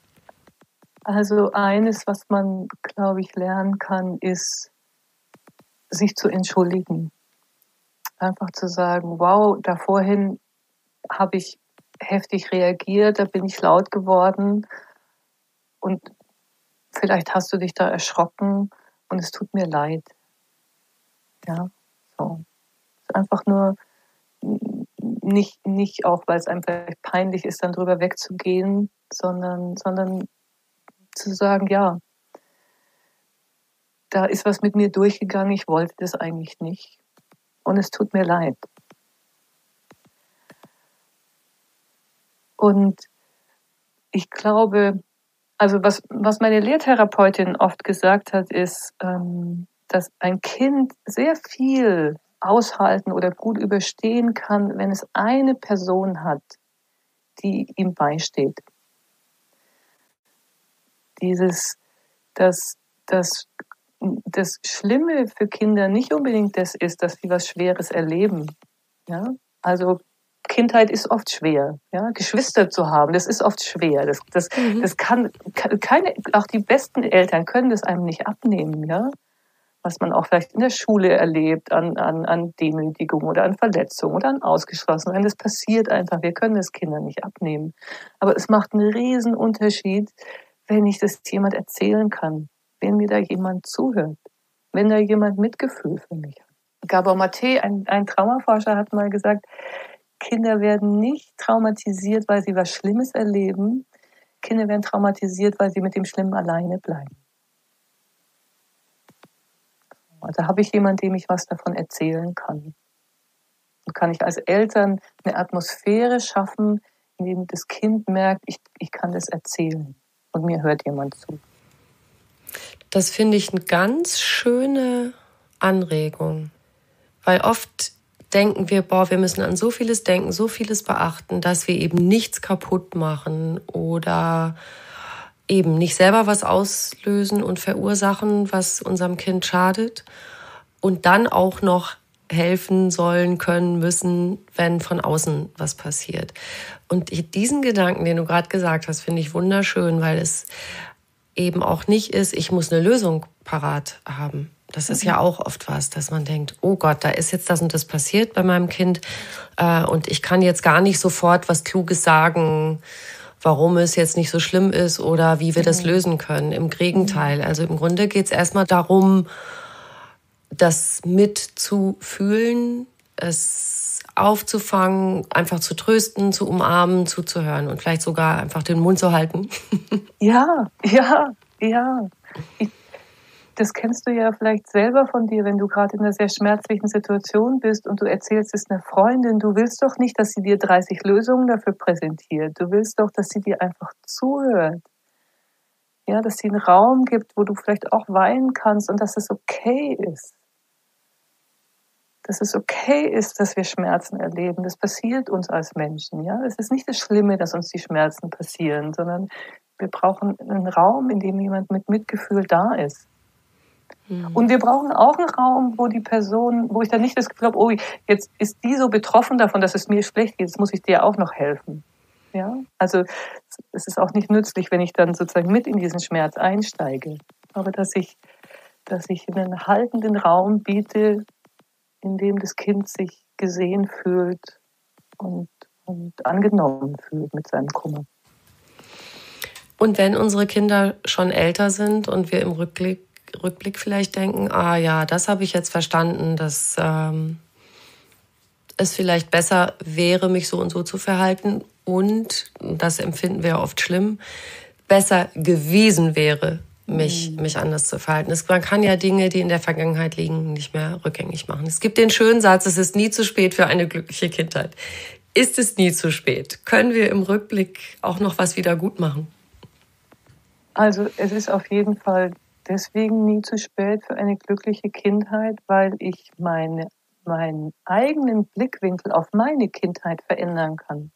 Also eines, was man, glaube ich, lernen kann, ist, sich zu entschuldigen. Einfach zu sagen, wow, da vorhin habe ich heftig reagiert, da bin ich laut geworden und vielleicht hast du dich da erschrocken und es tut mir leid. Ja, so. Einfach nur nicht auch, weil es einfach peinlich ist, dann drüber wegzugehen, sondern zu sagen, ja, da ist was mit mir durchgegangen, ich wollte das eigentlich nicht und es tut mir leid. Und ich glaube, also was meine Lehrtherapeutin oft gesagt hat, ist, dass ein Kind sehr viel aushalten oder gut überstehen kann, wenn es eine Person hat, die ihm beisteht. Dass das Schlimme für Kinder nicht unbedingt das ist, dass sie was Schweres erleben. Ja? Also Kindheit ist oft schwer, ja, Geschwister zu haben, das ist oft schwer. Das kann keine, auch die besten Eltern können das einem nicht abnehmen, ja. Was man auch vielleicht in der Schule erlebt, an Demütigung oder an Verletzung oder an Ausgeschlossenheit. Das passiert einfach, wir können das Kindern nicht abnehmen. Aber es macht einen riesen Unterschied, wenn ich das jemand erzählen kann, wenn mir da jemand zuhört, wenn da jemand Mitgefühl für mich hat. Gabor Mate, ein Traumaforscher, hat mal gesagt, Kinder werden nicht traumatisiert, weil sie was Schlimmes erleben. Kinder werden traumatisiert, weil sie mit dem Schlimmen alleine bleiben. Da habe ich jemanden, dem ich was davon erzählen kann. Und kann ich als Eltern eine Atmosphäre schaffen, in dem das Kind merkt, ich kann das erzählen und mir hört jemand zu. Das finde ich eine ganz schöne Anregung, weil oft denken wir, wir müssen an so vieles denken, so vieles beachten, dass wir eben nichts kaputt machen oder eben nicht selber was auslösen und verursachen, was unserem Kind schadet. Und dann auch noch helfen sollen, können, müssen, wenn von außen was passiert. Und diesen Gedanken, den du gerade gesagt hast, finde ich wunderschön, weil es eben auch nicht ist, ich muss eine Lösung parat haben. Das ist ja auch oft was, dass man denkt, oh Gott, da ist jetzt das und das passiert bei meinem Kind und ich kann jetzt gar nicht sofort was Kluges sagen, warum es jetzt nicht so schlimm ist oder wie wir das lösen können. Im Gegenteil. Also im Grunde geht es erstmal darum, das mitzufühlen, es aufzufangen, einfach zu trösten, zu umarmen, zuzuhören und vielleicht sogar einfach den Mund zu halten. Ja. Das kennst du ja vielleicht selber von dir, wenn du gerade in einer sehr schmerzlichen Situation bist und du erzählst es einer Freundin. Du willst doch nicht, dass sie dir 30 Lösungen dafür präsentiert. Du willst doch, dass sie dir einfach zuhört. Ja, dass sie einen Raum gibt, wo du vielleicht auch weinen kannst und dass es okay ist. Dass es okay ist, dass wir Schmerzen erleben. Das passiert uns als Menschen. Ja, es ist nicht das Schlimme, dass uns die Schmerzen passieren, sondern wir brauchen einen Raum, in dem jemand mit Mitgefühl da ist. Und wir brauchen auch einen Raum, wo die Person, wo ich dann nicht das Gefühl habe, oh, jetzt ist die so betroffen davon, dass es mir schlecht geht, jetzt muss ich dir auch noch helfen. Ja, also es ist auch nicht nützlich, wenn ich dann sozusagen mit in diesen Schmerz einsteige. Aber dass ich einen haltenden Raum biete, in dem das Kind sich gesehen fühlt und angenommen fühlt mit seinem Kummer. Und wenn unsere Kinder schon älter sind und wir im Rückblick vielleicht denken, das habe ich jetzt verstanden, dass es vielleicht besser wäre, mich so und so zu verhalten und, das empfinden wir oft schlimm, besser gewesen wäre, mich anders zu verhalten. Man kann ja Dinge, die in der Vergangenheit liegen, nicht mehr rückgängig machen. Es gibt den schönen Satz, es ist nie zu spät für eine glückliche Kindheit. Ist es nie zu spät? Können wir im Rückblick auch noch was wieder gut machen? Also es ist auf jeden Fall deswegen nie zu spät für eine glückliche Kindheit, weil ich meinen eigenen Blickwinkel auf meine Kindheit verändern kann.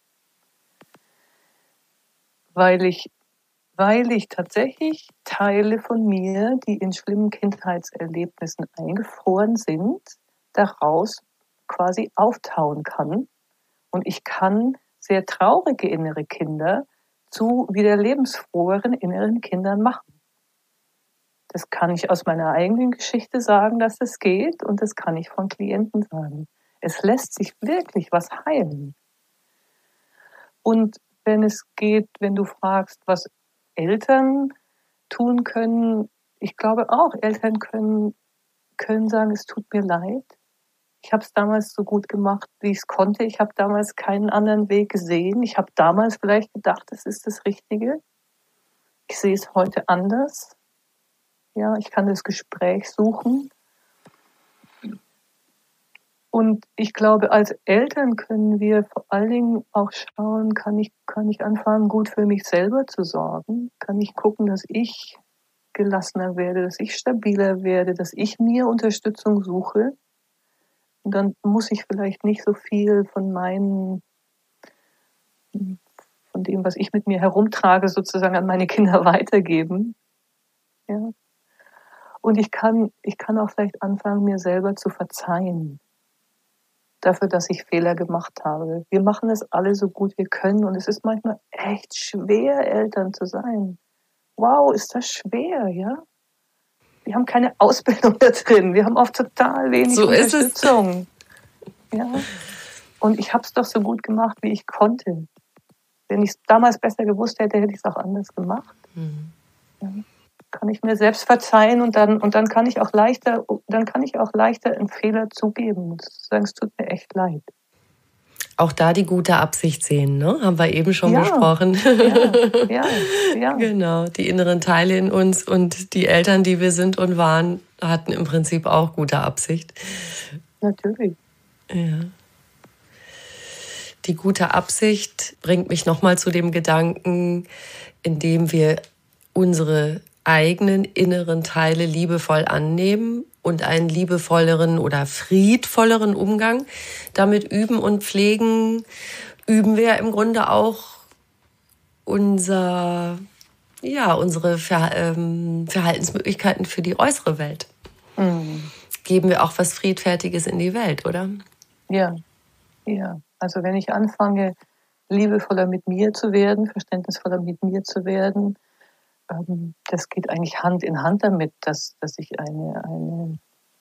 Weil ich tatsächlich Teile von mir, die in schlimmen Kindheitserlebnissen eingefroren sind, daraus quasi auftauen kann. Und ich kann sehr traurige innere Kinder zu wieder lebensfroheren inneren Kindern machen. Das kann ich aus meiner eigenen Geschichte sagen, dass es geht, und das kann ich von Klienten sagen. Es lässt sich wirklich was heilen. Und wenn es geht, wenn du fragst, was Eltern tun können, ich glaube auch, Eltern können sagen, es tut mir leid. Ich habe es damals so gut gemacht, wie ich es konnte. Ich habe damals keinen anderen Weg gesehen. Ich habe damals vielleicht gedacht, das ist das Richtige. Ich sehe es heute anders. Ja, ich kann das Gespräch suchen. Und ich glaube, als Eltern können wir vor allen Dingen auch schauen, kann ich anfangen, gut für mich selber zu sorgen? Kann ich gucken, dass ich gelassener werde, dass ich stabiler werde, dass ich mir Unterstützung suche? Und dann muss ich vielleicht nicht so viel von dem, was ich mit mir herumtrage, sozusagen an meine Kinder weitergeben. Ja. Und ich kann auch vielleicht anfangen, mir selber zu verzeihen. Dafür, dass ich Fehler gemacht habe. Wir machen es alle so gut wir können, und es ist manchmal echt schwer, Eltern zu sein. Wow, ist das schwer, ja? Wir haben keine Ausbildung da drin. Wir haben oft total wenig Unterstützung. Ja? Und ich habe es doch so gut gemacht, wie ich konnte. Wenn ich es damals besser gewusst hätte, hätte ich es auch anders gemacht. Ja? Kann ich mir selbst verzeihen, und dann kann ich auch leichter einen Fehler zugeben und sagen, es tut mir echt leid. Auch da die gute Absicht sehen, ne? Haben wir eben schon besprochen. Ja. Genau, die inneren Teile in uns und die Eltern, die wir sind und waren, hatten im Prinzip auch gute Absicht. Natürlich. Ja. Die gute Absicht bringt mich nochmal zu dem Gedanken, indem wir unsere eigenen inneren Teile liebevoll annehmen und einen liebevolleren oder friedvolleren Umgang damit üben und pflegen, üben wir im Grunde auch unser ja, unsere Verhaltensmöglichkeiten für die äußere Welt. Geben wir auch was Friedfertiges in die Welt, oder? Ja, ja. Also wenn ich anfange, liebevoller mit mir zu werden, verständnisvoller mit mir zu werden, das geht eigentlich Hand in Hand damit, dass ich eine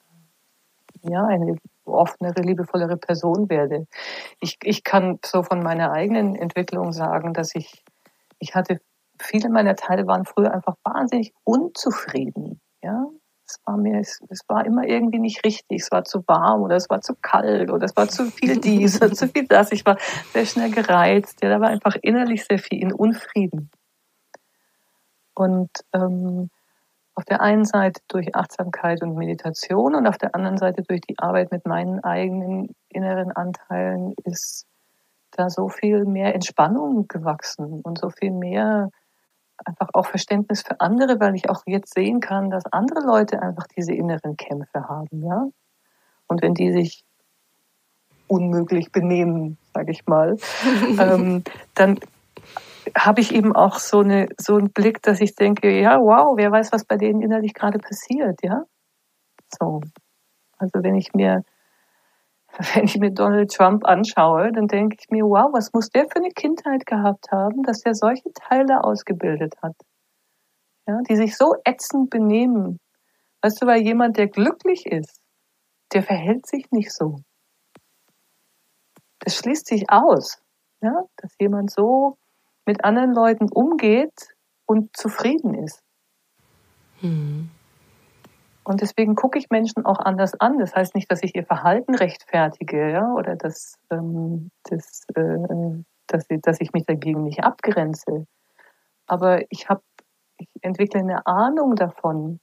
offenere, liebevollere Person werde. Ich kann so von meiner eigenen Entwicklung sagen, dass ich hatte, viele meiner Teile waren früher einfach wahnsinnig unzufrieden. Ja? Es war immer irgendwie nicht richtig. Es war zu warm oder es war zu kalt oder es war zu viel dies oder zu viel das. Ich war sehr schnell gereizt. Ja, da war einfach innerlich sehr viel in Unfrieden. Und auf der einen Seite durch Achtsamkeit und Meditation und auf der anderen Seite durch die Arbeit mit meinen eigenen inneren Anteilen ist da so viel mehr Entspannung gewachsen und so viel mehr einfach auch Verständnis für andere, weil ich auch jetzt sehen kann, dass andere Leute einfach diese inneren Kämpfe haben, ja. Und wenn die sich unmöglich benehmen, sage ich mal, dann habe ich eben auch so einen Blick, dass ich denke, ja, wow, wer weiß, was bei denen innerlich gerade passiert, ja. So. Also wenn ich mir Donald Trump anschaue, dann denke ich mir, wow, was muss der für eine Kindheit gehabt haben, dass er solche Teile ausgebildet hat, ja, die sich so ätzend benehmen. Weißt du, weil jemand, der glücklich ist, der verhält sich nicht so. Das schließt sich aus, ja, dass jemand so mit anderen Leuten umgeht und zufrieden ist. Und deswegen gucke ich Menschen auch anders an. Das heißt nicht, dass ich ihr Verhalten rechtfertige, ja, oder dass ich mich dagegen nicht abgrenze. Aber ich entwickle eine Ahnung davon,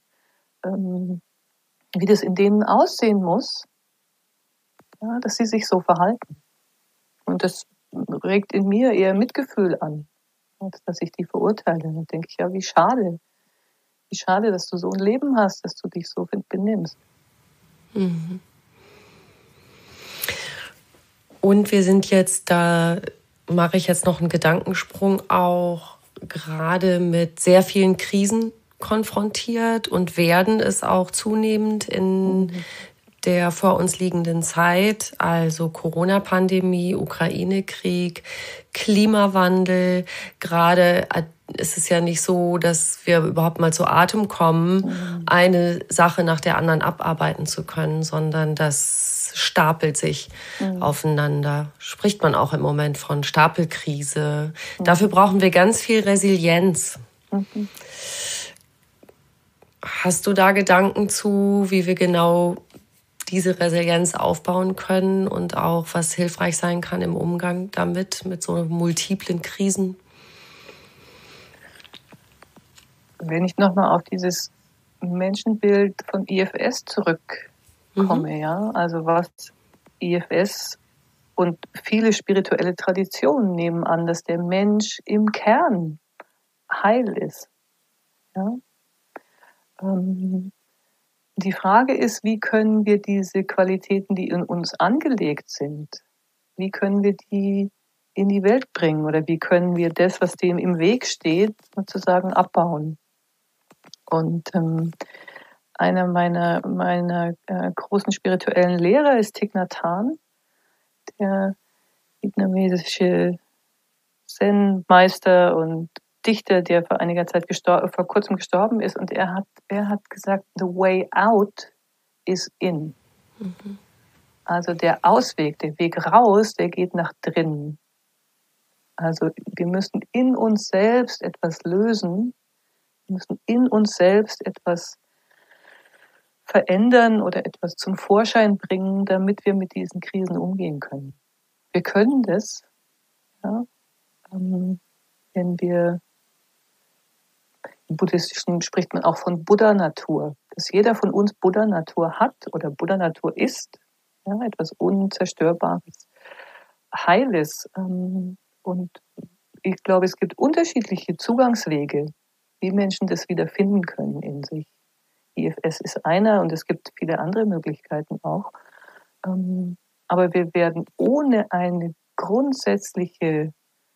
wie das in denen aussehen muss, ja, dass sie sich so verhalten. Und das regt in mir eher Mitgefühl an, als dass ich die verurteile. Dann denke ich, ja, wie schade. Wie schade, dass du so ein Leben hast, dass du dich so benimmst. Und wir sind jetzt, da mache ich jetzt noch einen Gedankensprung, auch gerade mit sehr vielen Krisen konfrontiert und werden es auch zunehmend in der vor uns liegenden Zeit, also Corona-Pandemie, Ukraine-Krieg, Klimawandel. Gerade ist es ja nicht so, dass wir überhaupt mal zu Atem kommen, eine Sache nach der anderen abarbeiten zu können, sondern das stapelt sich aufeinander. Spricht man auch im Moment von Stapelkrise. Dafür brauchen wir ganz viel Resilienz. Hast du da Gedanken zu, wie wir genau diese Resilienz aufbauen können und auch was hilfreich sein kann im Umgang damit, mit so multiplen Krisen? Wenn ich nochmal auf dieses Menschenbild von IFS zurückkomme, ja, also was IFS und viele spirituelle Traditionen nehmen an, dass der Mensch im Kern heil ist. Ja? Die Frage ist, wie können wir diese Qualitäten, die in uns angelegt sind, wie können wir die in die Welt bringen oder wie können wir das, was dem im Weg steht, sozusagen abbauen? Und einer meiner großen spirituellen Lehrer ist Thich Nhat Hanh, der vietnamesische Zen-Meister und Dichter, der vor einiger Zeit vor kurzem gestorben ist, und er hat gesagt, the way out is in. Also der Ausweg, der Weg raus, der geht nach drinnen. Also wir müssen in uns selbst etwas lösen, wir müssen in uns selbst etwas verändern oder etwas zum Vorschein bringen, damit wir mit diesen Krisen umgehen können. Wir können das, ja, wenn wir, im Buddhistischen spricht man auch von Buddha-Natur, dass jeder von uns Buddha-Natur hat oder Buddha-Natur ist, ja, etwas Unzerstörbares, Heiles. Und ich glaube, es gibt unterschiedliche Zugangswege, wie Menschen das wieder finden können in sich. IFS ist einer und es gibt viele andere Möglichkeiten auch. Aber wir werden ohne eine grundsätzliche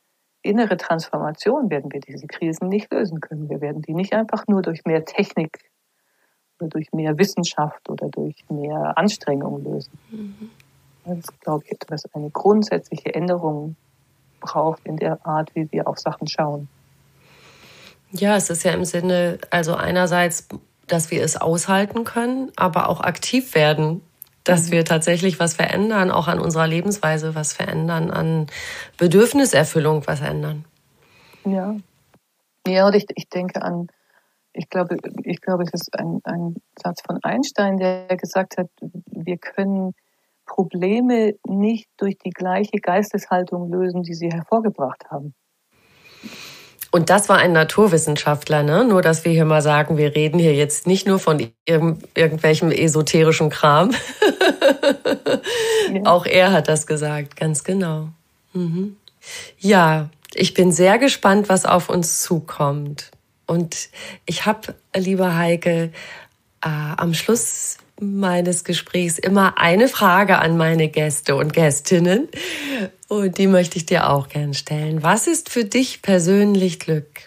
innere Transformation werden wir diese Krisen nicht lösen können. Wir werden die nicht einfach nur durch mehr Technik oder durch mehr Wissenschaft oder durch mehr Anstrengung lösen. Das ist, glaube ich, etwas, eine grundsätzliche Änderung braucht in der Art, wie wir auf Sachen schauen. Ja, es ist ja im Sinne, also einerseits, dass wir es aushalten können, aber auch aktiv werden, dass wir tatsächlich was verändern, auch an unserer Lebensweise was verändern, an Bedürfniserfüllung was ändern. Ja, ja, und ich denke an, ich glaube, es ist ein Satz von Einstein, der gesagt hat, wir können Probleme nicht durch die gleiche Geisteshaltung lösen, die sie hervorgebracht haben. Und das war ein Naturwissenschaftler, ne? Nur, dass wir hier mal sagen, wir reden hier jetzt nicht nur von irgendwelchem esoterischen Kram. Ja. Auch er hat das gesagt, ganz genau. Mhm. Ja, ich bin sehr gespannt, was auf uns zukommt. Und ich habe, liebe Heike, am Schluss meines Gesprächs immer eine Frage an meine Gäste und Gästinnen. Und die möchte ich dir auch gern stellen. Was ist für dich persönlich Glück?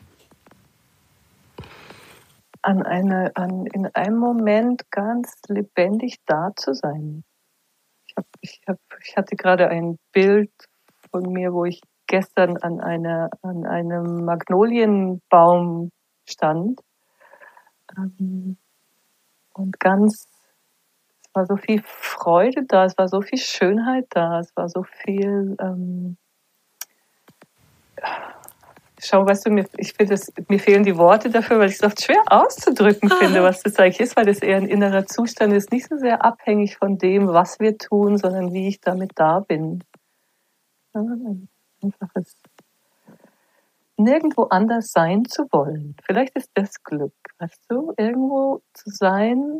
In einem Moment ganz lebendig da zu sein. Ich hatte gerade ein Bild von mir, wo ich gestern an einem Magnolienbaum stand. Und es war so viel Freude da, es war so viel Schönheit da, es war so viel, weißt du, mir fehlen die Worte dafür, weil ich es oft schwer auszudrücken finde, was das eigentlich ist, weil das eher ein innerer Zustand ist, nicht so sehr abhängig von dem, was wir tun, sondern wie ich damit da bin. Einfach nirgendwo anders sein zu wollen. Vielleicht ist das Glück, weißt du, irgendwo zu sein,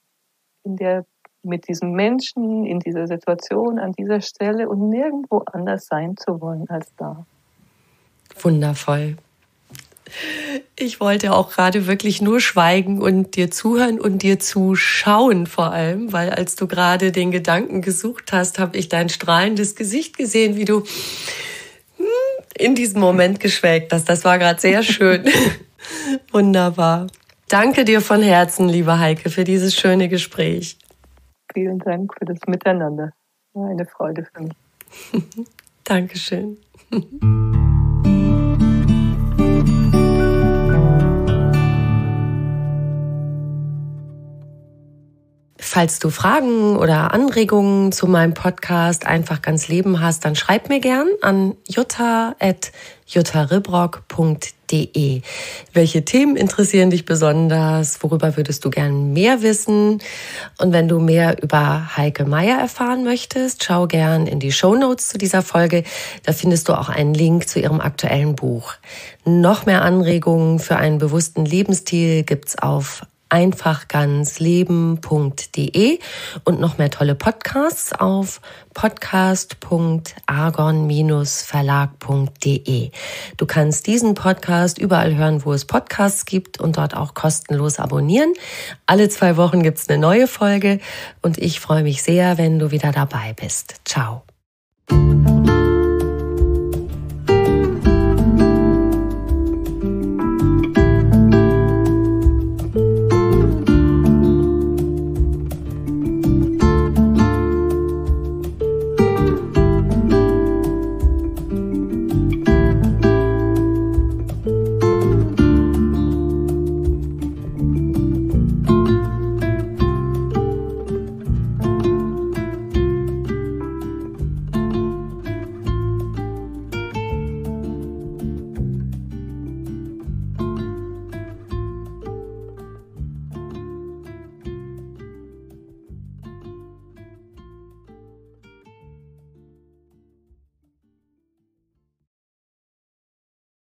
mit diesem Menschen, in dieser Situation, an dieser Stelle und nirgendwo anders sein zu wollen als da. Wundervoll. Ich wollte auch gerade wirklich nur schweigen und dir zuhören und dir zuschauen vor allem, weil als du gerade den Gedanken gesucht hast, habe ich dein strahlendes Gesicht gesehen, wie du in diesem Moment geschwelgt hast. Das war gerade sehr schön. Wunderbar. Danke dir von Herzen, liebe Heike, für dieses schöne Gespräch. Vielen Dank für das Miteinander. War eine Freude für mich. Dankeschön. Falls du Fragen oder Anregungen zu meinem Podcast Einfach ganz Leben hast, dann schreib mir gern an jutta@juttaribrock.de. Welche Themen interessieren dich besonders? Worüber würdest du gern mehr wissen? Und wenn du mehr über Heike Meyer erfahren möchtest, schau gern in die Shownotes zu dieser Folge. Da findest du auch einen Link zu ihrem aktuellen Buch. Noch mehr Anregungen für einen bewussten Lebensstil gibt's auf einfachganzleben.de und noch mehr tolle Podcasts auf podcast.argon-verlag.de. Du kannst diesen Podcast überall hören, wo es Podcasts gibt und dort auch kostenlos abonnieren. Alle 2 Wochen gibt's eine neue Folge und ich freue mich sehr, wenn du wieder dabei bist. Ciao.